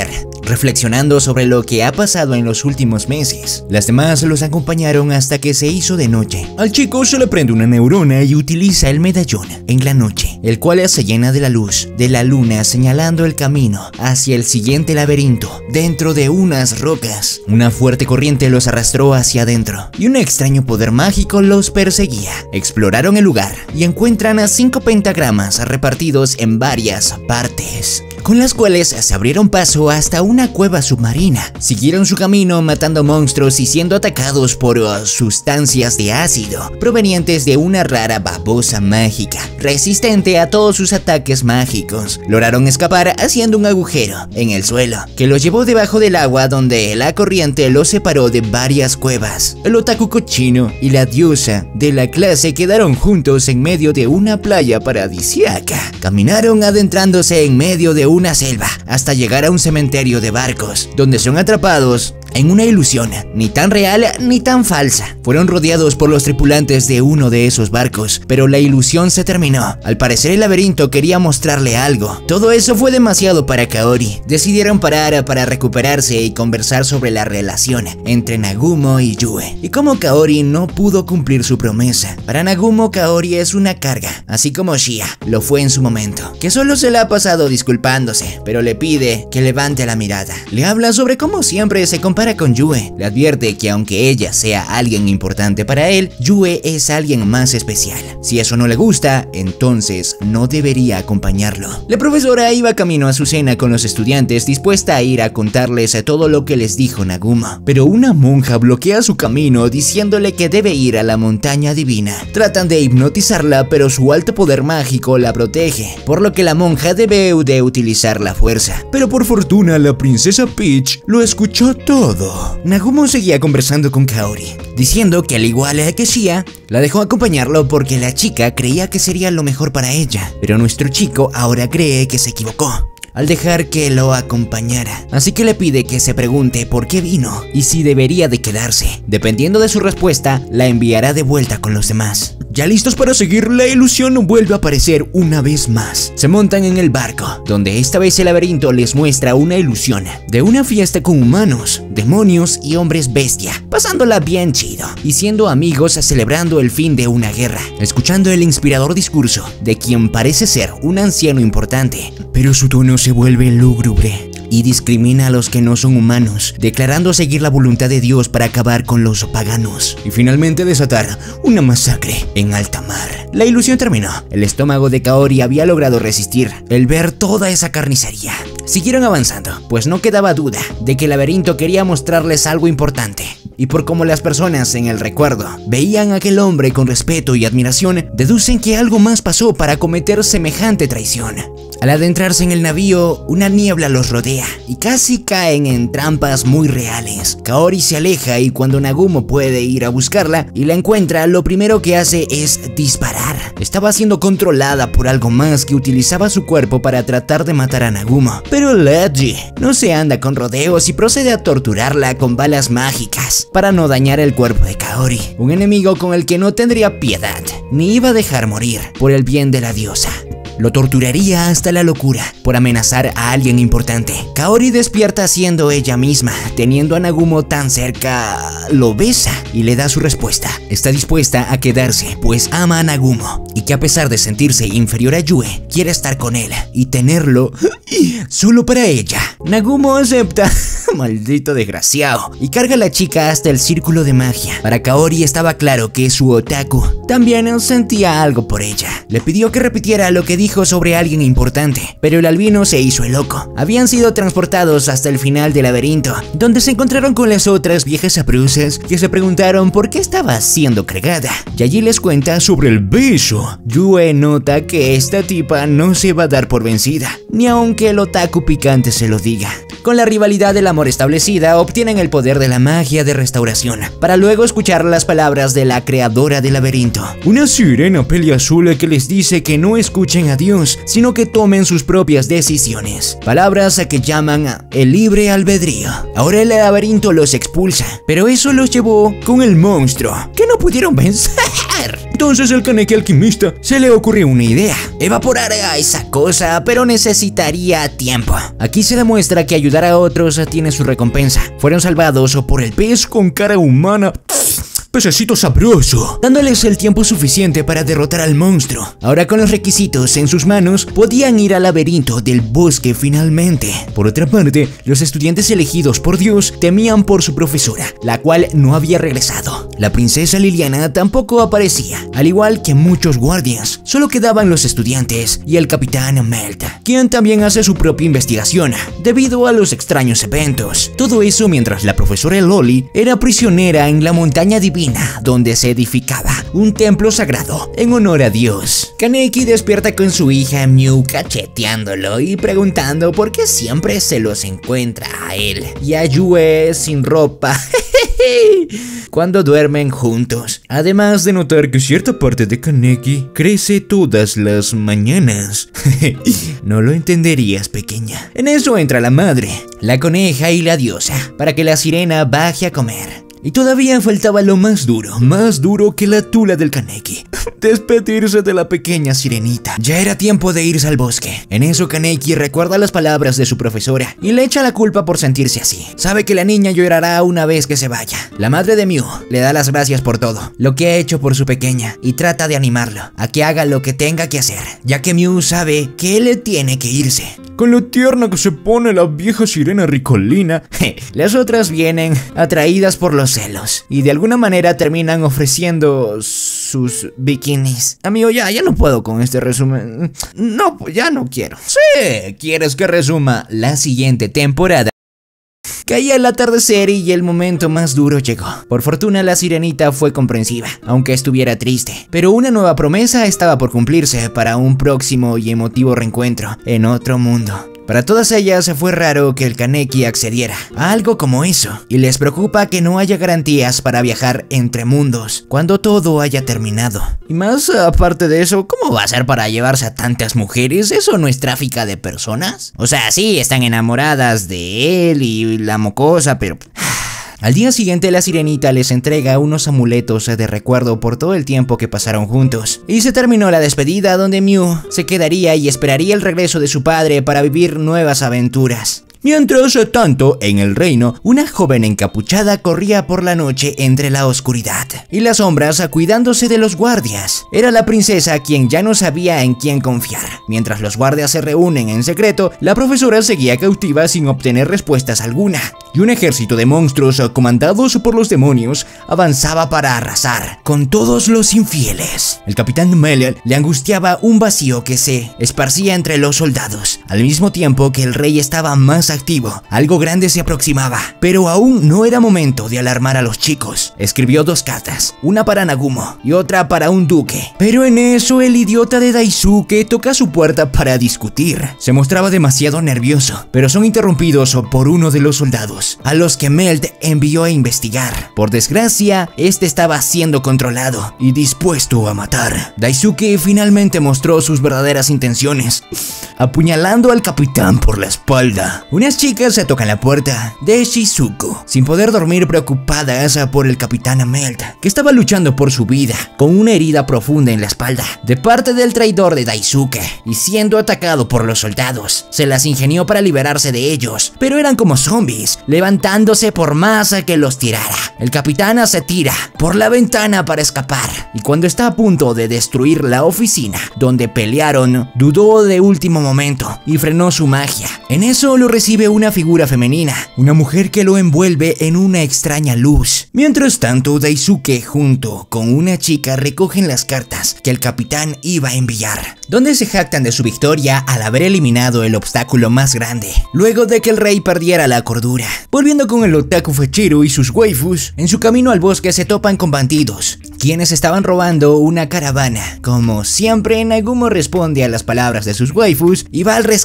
reflexionando sobre lo que ha pasado en los últimos meses. Las demás los acompañaron hasta que se hizo de noche. Al chico se le prende una neurona y utiliza el medallón en la noche, el cual se llena de la luz de la luna señalando el camino hacia el siguiente laberinto dentro de unas rocas. Una fuerte corriente los arrastró hacia adentro y un extraño poder mágico los perseguía. Exploraron el lugar y encuentran a 5 pentagramas repartidos en varias partes, con las cuales se abrieron paso hasta una cueva submarina. Siguieron su camino matando monstruos y siendo atacados por sustancias de ácido provenientes de una rara babosa mágica, resistente a todos sus ataques mágicos. Lograron escapar haciendo un agujero en el suelo que los llevó debajo del agua, donde la corriente los separó de varias cuevas. El otaku cochino y la diosa de la clase quedaron juntos en medio de una playa paradisíaca. Caminaron adentrándose en medio de una selva hasta llegar a un cementerio de barcos, donde son atrapados en una ilusión ni tan real ni tan falsa. Fueron rodeados por los tripulantes de uno de esos barcos, pero la ilusión se terminó. Al parecer el laberinto quería mostrarle algo. Todo eso fue demasiado para Kaori. Decidieron parar para recuperarse y conversar sobre la relación entre Nagumo y Yue, y cómo Kaori no pudo cumplir su promesa. Para Nagumo, Kaori es una carga, así como Shia lo fue en su momento, que solo se la ha pasado disculpándose, pero le pide que levante la mirada. Le habla sobre cómo siempre se compara con Yue. Le advierte que aunque ella sea alguien importante para él, Yue es alguien más especial. Si eso no le gusta, entonces no debería acompañarlo. La profesora iba camino a su cena con los estudiantes, dispuesta a ir a contarles todo lo que les dijo Nagumo, pero una monja bloquea su camino diciéndole que debe ir a la montaña divina. Tratan de hipnotizarla, pero su alto poder mágico la protege, por lo que la monja debe de utilizar la fuerza. Pero por fortuna la princesa Peach lo escuchó todo. Nagumo seguía conversando con Kaori, diciendo que al igual que Shia, la dejó acompañarlo porque la chica creía que sería lo mejor para ella, pero nuestro chico ahora cree que se equivocó al dejar que lo acompañara, así que le pide que se pregunte por qué vino y si debería de quedarse. Dependiendo de su respuesta, la enviará de vuelta con los demás. Ya listos para seguir, la ilusión vuelve a aparecer una vez más. Se montan en el barco, donde esta vez el laberinto les muestra una ilusión de una fiesta con humanos, demonios y hombres bestia, pasándola bien chido y siendo amigos celebrando el fin de una guerra, escuchando el inspirador discurso de quien parece ser un anciano importante, pero su tono se vuelve lúgubre y discrimina a los que no son humanos, declarando seguir la voluntad de Dios para acabar con los paganos y finalmente desatar una masacre en alta mar. La ilusión terminó. El estómago de Kaori había logrado resistir el ver toda esa carnicería. Siguieron avanzando, pues no quedaba duda de que el laberinto quería mostrarles algo importante. Y por cómo las personas en el recuerdo veían a aquel hombre con respeto y admiración, deducen que algo más pasó para cometer semejante traición. Al adentrarse en el navío, una niebla los rodea y casi caen en trampas muy reales. Kaori se aleja y cuando Nagumo puede ir a buscarla y la encuentra, lo primero que hace es disparar. Estaba siendo controlada por algo más que utilizaba su cuerpo para tratar de matar a Nagumo. Pero Leji no se anda con rodeos y procede a torturarla con balas mágicas para no dañar el cuerpo de Kaori, un enemigo con el que no tendría piedad ni iba a dejar morir por el bien de la diosa. Lo torturaría hasta la locura por amenazar a alguien importante. Kaori despierta siendo ella misma, teniendo a Nagumo tan cerca, lo besa y le da su respuesta. Está dispuesta a quedarse, pues ama a Nagumo y que a pesar de sentirse inferior a Yue, quiere estar con él y tenerlo solo para ella. Nagumo acepta, maldito desgraciado, y carga a la chica hasta el círculo de magia. Para Kaori estaba claro que su otaku también sentía algo por ella. Le pidió que repitiera lo que dijo sobre alguien importante, pero el albino se hizo el loco. Habían sido transportados hasta el final del laberinto, donde se encontraron con las otras viejas sabrosas que se preguntaron por qué estaba siendo cregada. Y allí les cuenta sobre el beso. Yue nota que esta tipa no se va a dar por vencida, ni aunque el otaku picante se lo diga. Con la rivalidad de la amor establecida, obtienen el poder de la magia de restauración, para luego escuchar las palabras de la creadora del laberinto. Una sirena pelea azul que les dice que no escuchen a Dios, sino que tomen sus propias decisiones. Palabras a que llaman el libre albedrío. Ahora el laberinto los expulsa, pero eso los llevó con el monstruo, que no pudieron vencer. Entonces al Kaneki alquimista se le ocurrió una idea: evaporar a esa cosa, pero necesitaría tiempo. Aquí se demuestra que ayudar a otros tiene su recompensa. Fueron salvados por el pez con cara humana. Pececito sabroso, dándoles el tiempo suficiente para derrotar al monstruo. Ahora con los requisitos en sus manos, podían ir al laberinto del bosque finalmente. Por otra parte, los estudiantes elegidos por Dios temían por su profesora, la cual no había regresado. La princesa Liliana tampoco aparecía, al igual que muchos guardias. Solo quedaban los estudiantes y el capitán Melt, quien también hace su propia investigación, debido a los extraños eventos. Todo eso mientras la profesora Loli era prisionera en la montaña divina, donde se edificaba un templo sagrado en honor a Dios. Kaneki despierta con su hija Miu cacheteándolo y preguntando por qué siempre se los encuentra a él y a Yue sin ropa cuando duermen juntos. Además de notar que cierta parte de Kaneki crece todas las mañanas. No lo entenderías, pequeña. En eso entra la madre, la coneja y la diosa, para que la sirena baje a comer. Y todavía faltaba lo más duro que la tula del Kaneki: despedirse de la pequeña sirenita. Ya era tiempo de irse al bosque. En eso Kaneki recuerda las palabras de su profesora y le echa la culpa por sentirse así. Sabe que la niña llorará una vez que se vaya. La madre de Miu le da las gracias por todo lo que ha hecho por su pequeña y trata de animarlo a que haga lo que tenga que hacer, ya que Miu sabe que él tiene que irse. Con lo tierna que se pone la vieja sirena ricolina, las otras vienen atraídas por los celos y de alguna manera terminan ofreciendo sus bikinis. Amigo, ya no puedo con este resumen. No, pues ya no quiero. Sí, ¿quieres que resuma la siguiente temporada? Caía el atardecer y el momento más duro llegó. Por fortuna la sirenita fue comprensiva, aunque estuviera triste. Pero una nueva promesa estaba por cumplirse para un próximo y emotivo reencuentro en otro mundo. Para todas ellas fue raro que el Kaneki accediera a algo como eso, y les preocupa que no haya garantías para viajar entre mundos cuando todo haya terminado. Y más aparte de eso, ¿cómo va a ser para llevarse a tantas mujeres? ¿Eso no es tráfico de personas? O sea, sí, están enamoradas de él y la mocosa, pero... Al día siguiente la sirenita les entrega unos amuletos de recuerdo por todo el tiempo que pasaron juntos. Y se terminó la despedida, donde Miu se quedaría y esperaría el regreso de su padre para vivir nuevas aventuras. Mientras tanto, en el reino, una joven encapuchada corría por la noche entre la oscuridad y las sombras cuidándose de los guardias. Era la princesa quien ya no sabía en quién confiar. Mientras los guardias se reúnen en secreto, la profesora seguía cautiva sin obtener respuestas alguna. Y un ejército de monstruos comandados por los demonios avanzaba para arrasar con todos los infieles. El capitán Melt le angustiaba un vacío que se esparcía entre los soldados, al mismo tiempo que el rey estaba más activo. Algo grande se aproximaba, pero aún no era momento de alarmar a los chicos. Escribió 2 cartas, una para Nagumo y otra para un duque. Pero en eso el idiota de Daisuke toca su puerta para discutir. Se mostraba demasiado nervioso, pero son interrumpidos por uno de los soldados, a los que Melt envió a investigar. Por desgracia, este estaba siendo controlado y dispuesto a matar. Daisuke finalmente mostró sus verdaderas intenciones, apuñalando al capitán por la espalda. Unas chicas se tocan la puerta de Shizuku, sin poder dormir, preocupadas por el capitán Melt, que estaba luchando por su vida, con una herida profunda en la espalda, de parte del traidor de Daisuke, y siendo atacado por los soldados. Se las ingenió para liberarse de ellos, pero eran como zombies, levantándose por más que los tirara. El capitán se tira por la ventana para escapar, y cuando está a punto de destruir la oficina donde pelearon, dudó de último momento y frenó su magia. En eso lo recibe una figura femenina, una mujer que lo envuelve en una extraña luz. Mientras tanto, Daisuke junto con una chica recogen las cartas que el capitán iba a enviar, donde se jactan de su victoria al haber eliminado el obstáculo más grande, luego de que el rey perdiera la cordura. Volviendo con el otaku fachero y sus waifus, en su camino al bosque se topan con bandidos, quienes estaban robando una caravana. Como siempre, Nagumo responde a las palabras de sus waifus y va al rescate.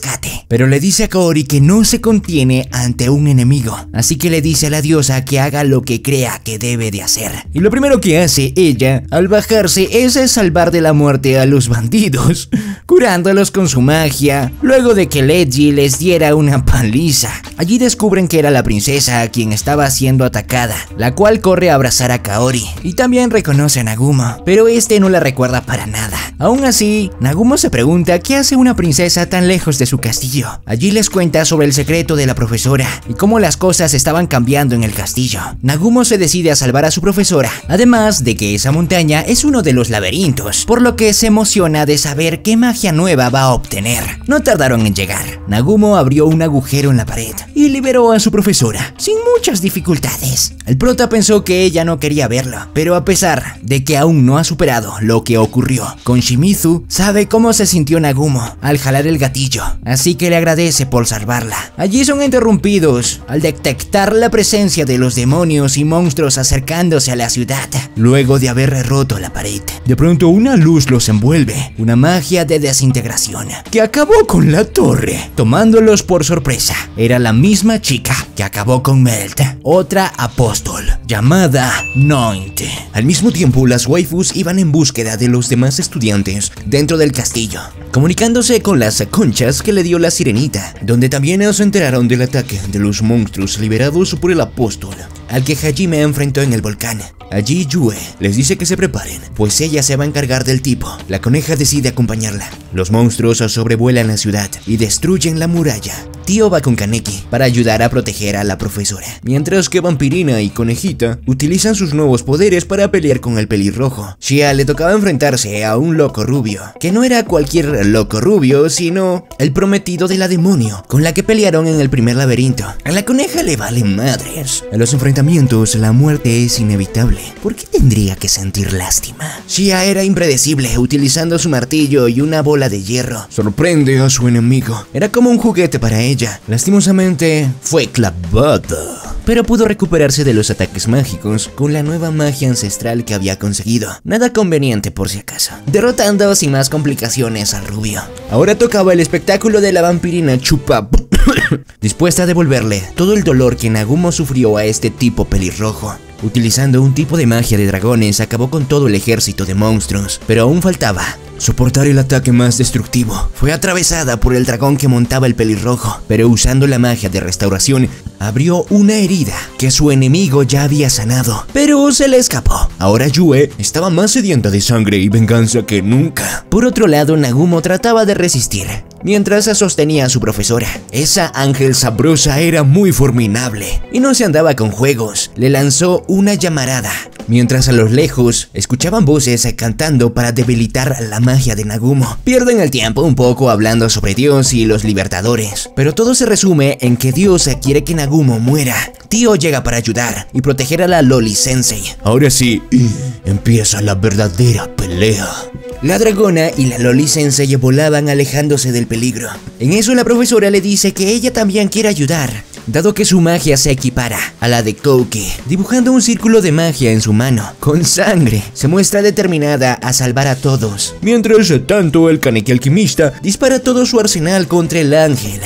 pero le dice a Kaori que no se contiene ante un enemigo, así que le dice a la diosa que haga lo que crea que debe de hacer. Y lo primero que hace ella al bajarse es salvar de la muerte a los bandidos, curándolos con su magia, luego de que Leiji les diera una paliza. Allí descubren que era la princesa quien estaba siendo atacada, la cual corre a abrazar a Kaori, y también reconoce a Nagumo, pero este no la recuerda para nada. Aún así, Nagumo se pregunta qué hace una princesa tan lejos de su castillo. Allí les cuenta sobre el secreto de la profesora y cómo las cosas estaban cambiando en el castillo. Nagumo se decide a salvar a su profesora, además de que esa montaña es uno de los laberintos, por lo que se emociona de saber qué magia nueva va a obtener. No tardaron en llegar. Nagumo abrió un agujero en la pared y liberó a su profesora, sin muchas dificultades. El prota pensó que ella no quería verlo, pero a pesar de que aún no ha superado lo que ocurrió con Shimizu, sabe cómo se sintió Nagumo al jalar el gatillo, así que le agradece por salvarla. Allí son interrumpidos al detectar la presencia de los demonios y monstruos acercándose a la ciudad, luego de haber roto la pared. De pronto una luz los envuelve, una magia de desintegración que acabó con la torre, tomándolos por sorpresa. Era la misma chica que acabó con Melt, otra apóstol llamada Noint. Al mismo tiempo, las waifus iban en búsqueda de los demás estudiantes dentro del castillo, comunicándose con las conchas que le dio la sirenita, donde también se enteraron del ataque de los monstruos liberados por el apóstol, al que Hajime enfrentó en el volcán. Allí Yue les dice que se preparen, pues ella se va a encargar del tipo. La coneja decide acompañarla. Los monstruos sobrevuelan la ciudad y destruyen la muralla. Tio va con Kaneki para ayudar a proteger a la profesora, mientras que Vampirina y Conejita utilizan sus nuevos poderes para pelear con el pelirrojo. Shia le tocaba enfrentarse a un loco rubio, que no era cualquier loco rubio, sino el prometido de la demonio, con la que pelearon en el primer laberinto. A la coneja le valen madres. En los enfrentamientos la muerte es inevitable. ¿Por qué tendría que sentir lástima? Shia era impredecible, utilizando su martillo y una bola de hierro. Sorprende a su enemigo. Era como un juguete para ella. Lastimosamente, fue clavado, pero pudo recuperarse de los ataques mágicos con la nueva magia ancestral que había conseguido. Nada conveniente por si acaso, derrotando sin más complicaciones al rubio. Ahora tocaba el espectáculo de la vampirina Chupa, dispuesta a devolverle todo el dolor que Nagumo sufrió a este tipo pelirrojo. Utilizando un tipo de magia de dragones, acabó con todo el ejército de monstruos, pero aún faltaba soportar el ataque más destructivo. Fue atravesada por el dragón que montaba el pelirrojo, pero usando la magia de restauración, abrió una herida que su enemigo ya había sanado, pero se le escapó. Ahora Yue estaba más sedienta de sangre y venganza que nunca. Por otro lado, Nagumo trataba de resistir, mientras sostenía a su profesora. Esa ángel sabrosa era muy formidable y no se andaba con juegos. Le lanzó una llamarada, mientras a lo lejos escuchaban voces cantando para debilitar la magia de Nagumo. Pierden el tiempo un poco hablando sobre Dios y los libertadores, pero todo se resume en que Dios quiere que Nagumo muera. Tio llega para ayudar y proteger a la Loli Sensei. Ahora sí, empieza la verdadera pelea. La dragona y la Loli Sensei volaban alejándose del peligro. En eso la profesora le dice que ella también quiere ayudar, dado que su magia se equipara a la de Kouki, dibujando un círculo de magia en su mano, con sangre. Se muestra determinada a salvar a todos. Mientras tanto, el Kaneki alquimista dispara todo su arsenal contra el ángel.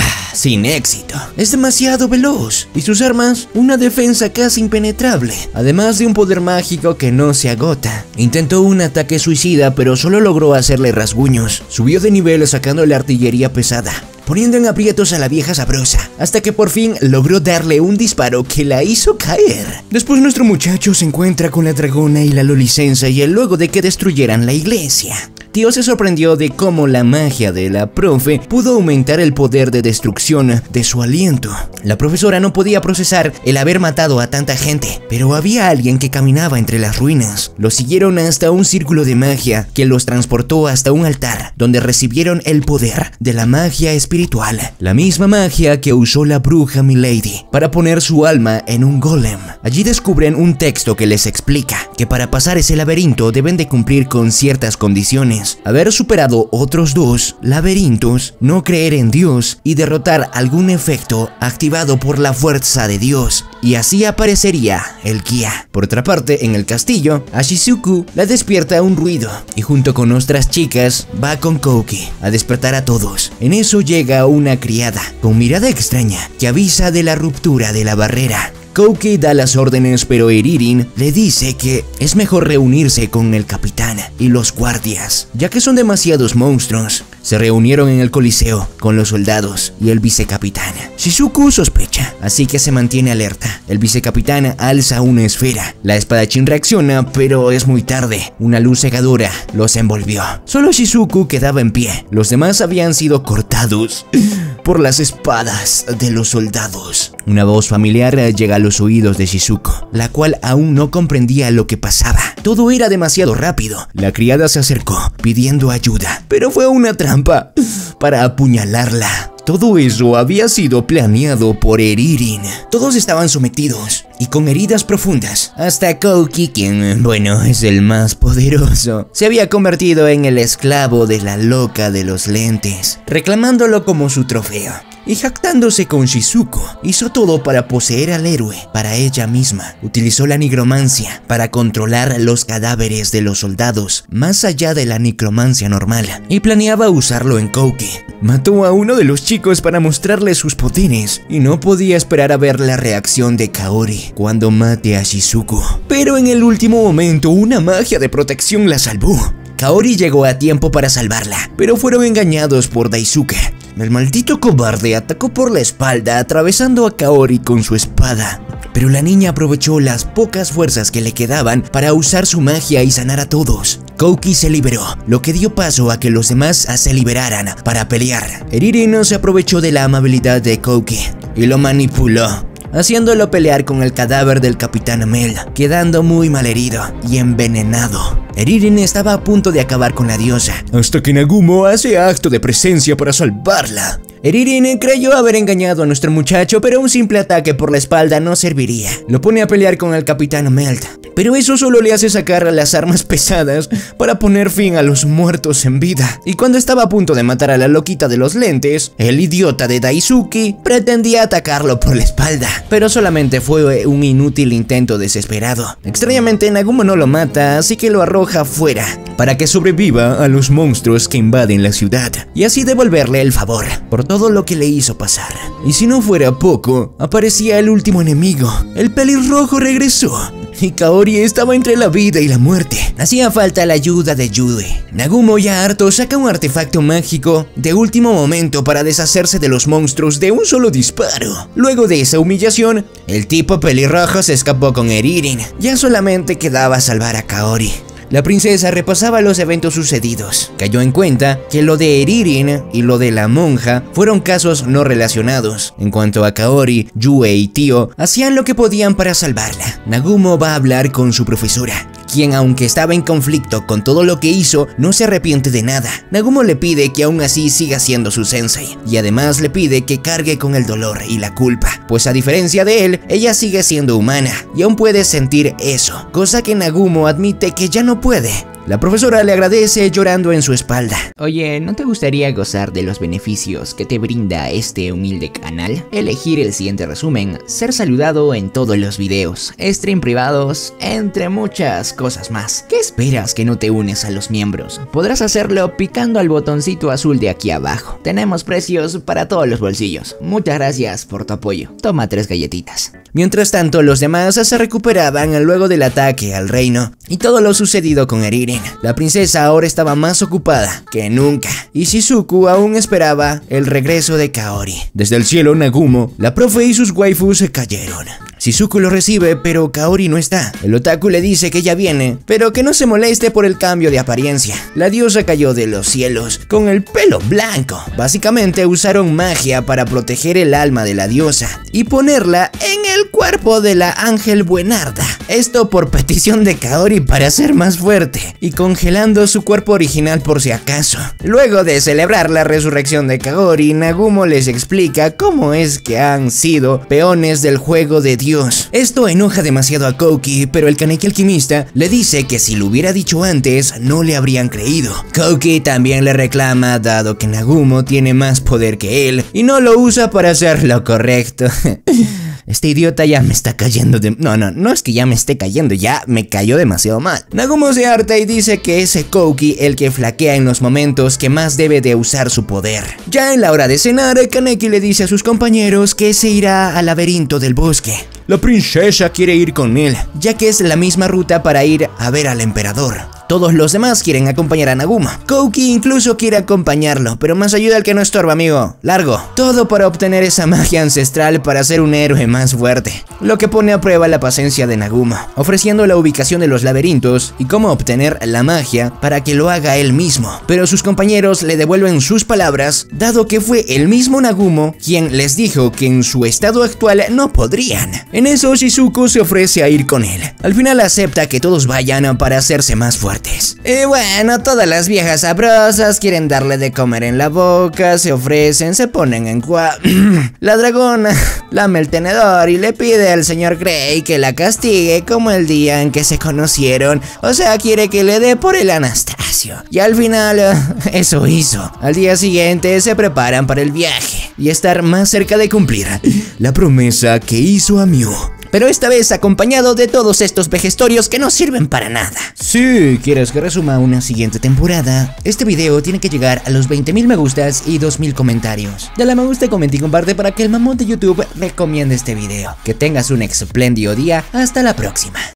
Sin éxito. Es demasiado veloz y sus armas una defensa casi impenetrable, además de un poder mágico que no se agota. Intentó un ataque suicida, pero solo logró hacerle rasguños. Subió de nivel sacando la artillería pesada, poniendo en aprietos a la vieja sabrosa, hasta que por fin logró darle un disparo que la hizo caer. Después nuestro muchacho se encuentra con la dragona y la Loli Sensei luego de que destruyeran la iglesia. Tio se sorprendió de cómo la magia de la profe pudo aumentar el poder de destrucción de su aliento. La profesora no podía procesar el haber matado a tanta gente, pero había alguien que caminaba entre las ruinas. Los siguieron hasta un círculo de magia que los transportó hasta un altar, donde recibieron el poder de la magia espiritual, la misma magia que usó la bruja Milady para poner su alma en un golem. Allí descubren un texto que les explica que para pasar ese laberinto deben de cumplir con ciertas condiciones. cosas: haber superado otros 2 laberintos, no creer en Dios y derrotar algún efecto activado por la fuerza de Dios, y así aparecería el guía. Por otra parte, en el castillo, a Shizuku la despierta un ruido y junto con otras chicas va con Kouki a despertar a todos. En eso llega una criada con mirada extraña que avisa de la ruptura de la barrera. Kouki da las órdenes, pero Eririn le dice que es mejor reunirse con el capitán y los guardias, ya que son demasiados monstruos. Se reunieron en el coliseo con los soldados y el vicecapitán. Shizuku sospecha, así que se mantiene alerta. El vicecapitán alza una esfera. La espadachín reacciona, pero es muy tarde. Una luz cegadora los envolvió. Solo Shizuku quedaba en pie. Los demás habían sido cortados por las espadas de los soldados. Una voz familiar llega a los oídos de Shizuku, la cual aún no comprendía lo que pasaba. Todo era demasiado rápido. La criada se acercó pidiendo ayuda, pero fue una trampa para apuñalarla. Todo eso había sido planeado por Eririn. Todos estaban sometidos y con heridas profundas. Hasta Kouki, quien, bueno, es el más poderoso, se había convertido en el esclavo de la loca de los lentes, reclamándolo como su trofeo. Y jactándose con Shizuku, hizo todo para poseer al héroe para ella misma. Utilizó la nigromancia para controlar los cadáveres de los soldados, más allá de la necromancia normal, y planeaba usarlo en Kouki. Mató a uno de los chicos para mostrarle sus poderes, y no podía esperar a ver la reacción de Kaori cuando mate a Shizuku. Pero en el último momento, una magia de protección la salvó. Kaori llegó a tiempo para salvarla, pero fueron engañados por Daisuke. El maldito cobarde atacó por la espalda, atravesando a Kaori con su espada. Pero la niña aprovechó las pocas fuerzas que le quedaban para usar su magia y sanar a todos. Kouki se liberó, lo que dio paso a que los demás se liberaran para pelear. Eririn se aprovechó de la amabilidad de Kouki y lo manipuló, haciéndolo pelear con el cadáver del capitán Mel, quedando muy malherido y envenenado. Eririn estaba a punto de acabar con la diosa, hasta que Nagumo hace acto de presencia para salvarla. Eririn creyó haber engañado a nuestro muchacho, pero un simple ataque por la espalda no serviría. Lo pone a pelear con el capitán Melt, pero eso solo le hace sacar las armas pesadas para poner fin a los muertos en vida. Y cuando estaba a punto de matar a la loquita de los lentes, el idiota de Daisuke pretendía atacarlo por la espalda, pero solamente fue un inútil intento desesperado. Extrañamente, Nagumo no lo mata, así que lo arroja fuera para que sobreviva a los monstruos que invaden la ciudad, y así devolverle el favor por todo lo que le hizo pasar. Y si no fuera poco, aparecía el último enemigo. El pelirrojo regresó y Kaori estaba entre la vida y la muerte. Hacía falta la ayuda de Yui. Nagumo, ya harto, saca un artefacto mágico de último momento para deshacerse de los monstruos de un solo disparo. Luego de esa humillación, el tipo pelirrojo se escapó con Eririn. Ya solamente quedaba salvar a Kaori. La princesa repasaba los eventos sucedidos. Cayó en cuenta que lo de Eririn y lo de la monja fueron casos no relacionados. En cuanto a Kaori, Yue y Tio hacían lo que podían para salvarla. Nagumo va a hablar con su profesora, quien, aunque estaba en conflicto con todo lo que hizo, no se arrepiente de nada. Nagumo le pide que aún así siga siendo su sensei, y además le pide que cargue con el dolor y la culpa, pues a diferencia de él, ella sigue siendo humana y aún puede sentir eso, cosa que Nagumo admite que ya no puede. La profesora le agradece llorando en su espalda. Oye, ¿no te gustaría gozar de los beneficios que te brinda este humilde canal? Elegir el siguiente resumen, ser saludado en todos los videos, stream privados, entre muchas cosas más. ¿Qué esperas que no te unes a los miembros? Podrás hacerlo picando al botoncito azul de aquí abajo. Tenemos precios para todos los bolsillos. Muchas gracias por tu apoyo. Toma 3 galletitas. Mientras tanto, los demás se recuperaban luego del ataque al reino y todo lo sucedido con Eririn. La princesa ahora estaba más ocupada que nunca, y Shizuku aún esperaba el regreso de Kaori. Desde el cielo, Nagumo, la profe y sus waifus se cayeron. Shizuku lo recibe, pero Kaori no está. El otaku le dice que ya viene, pero que no se moleste por el cambio de apariencia. La diosa cayó de los cielos con el pelo blanco. Básicamente usaron magia para proteger el alma de la diosa y ponerla en el cuerpo de la ángel buenarda. Esto por petición de Kaori para ser más fuerte y congelando su cuerpo original por si acaso. Luego de celebrar la resurrección de Kaori, Nagumo les explica cómo es que han sido peones del juego de Dios Dios. Esto enoja demasiado a Kouki, pero el Kaneki alquimista le dice que si lo hubiera dicho antes no le habrían creído. Kouki también le reclama dado que Nagumo tiene más poder que él y no lo usa para hacer lo correcto. Este idiota ya me está cayendo de... No es que ya me esté cayendo, ya me cayó demasiado mal. Nagumo se harta y dice que es Kouki el que flaquea en los momentos que más debe de usar su poder. Ya en la hora de cenar, Kaneki le dice a sus compañeros que se irá al laberinto del bosque. La princesa quiere ir con él, ya que es la misma ruta para ir a ver al emperador. Todos los demás quieren acompañar a Nagumo. Kouki incluso quiere acompañarlo, pero más ayuda al que no estorba, amigo. Largo. Todo para obtener esa magia ancestral para ser un héroe más fuerte. Lo que pone a prueba la paciencia de Nagumo, ofreciendo la ubicación de los laberintos y cómo obtener la magia para que lo haga él mismo. Pero sus compañeros le devuelven sus palabras, dado que fue el mismo Nagumo quien les dijo que en su estado actual no podrían. En eso Shizuko se ofrece a ir con él. Al final acepta que todos vayan para hacerse más fuertes. Y bueno, todas las viejas sabrosas quieren darle de comer en la boca, se ofrecen, se ponen en La dragona lame el tenedor y le pide al señor Grey que la castigue como el día en que se conocieron. O sea, quiere que le dé por el Anastasio. Y al final, eso hizo. Al día siguiente se preparan para el viaje y estar más cerca de cumplir la promesa que hizo a Miu. Pero esta vez acompañado de todos estos vejestorios que no sirven para nada. Si quieres que resuma una siguiente temporada, este video tiene que llegar a los 20.000 me gustas y 2.000 comentarios. Dale a me gusta, comenta y comparte para que el mamón de YouTube recomiende este video. Que tengas un espléndido día, hasta la próxima.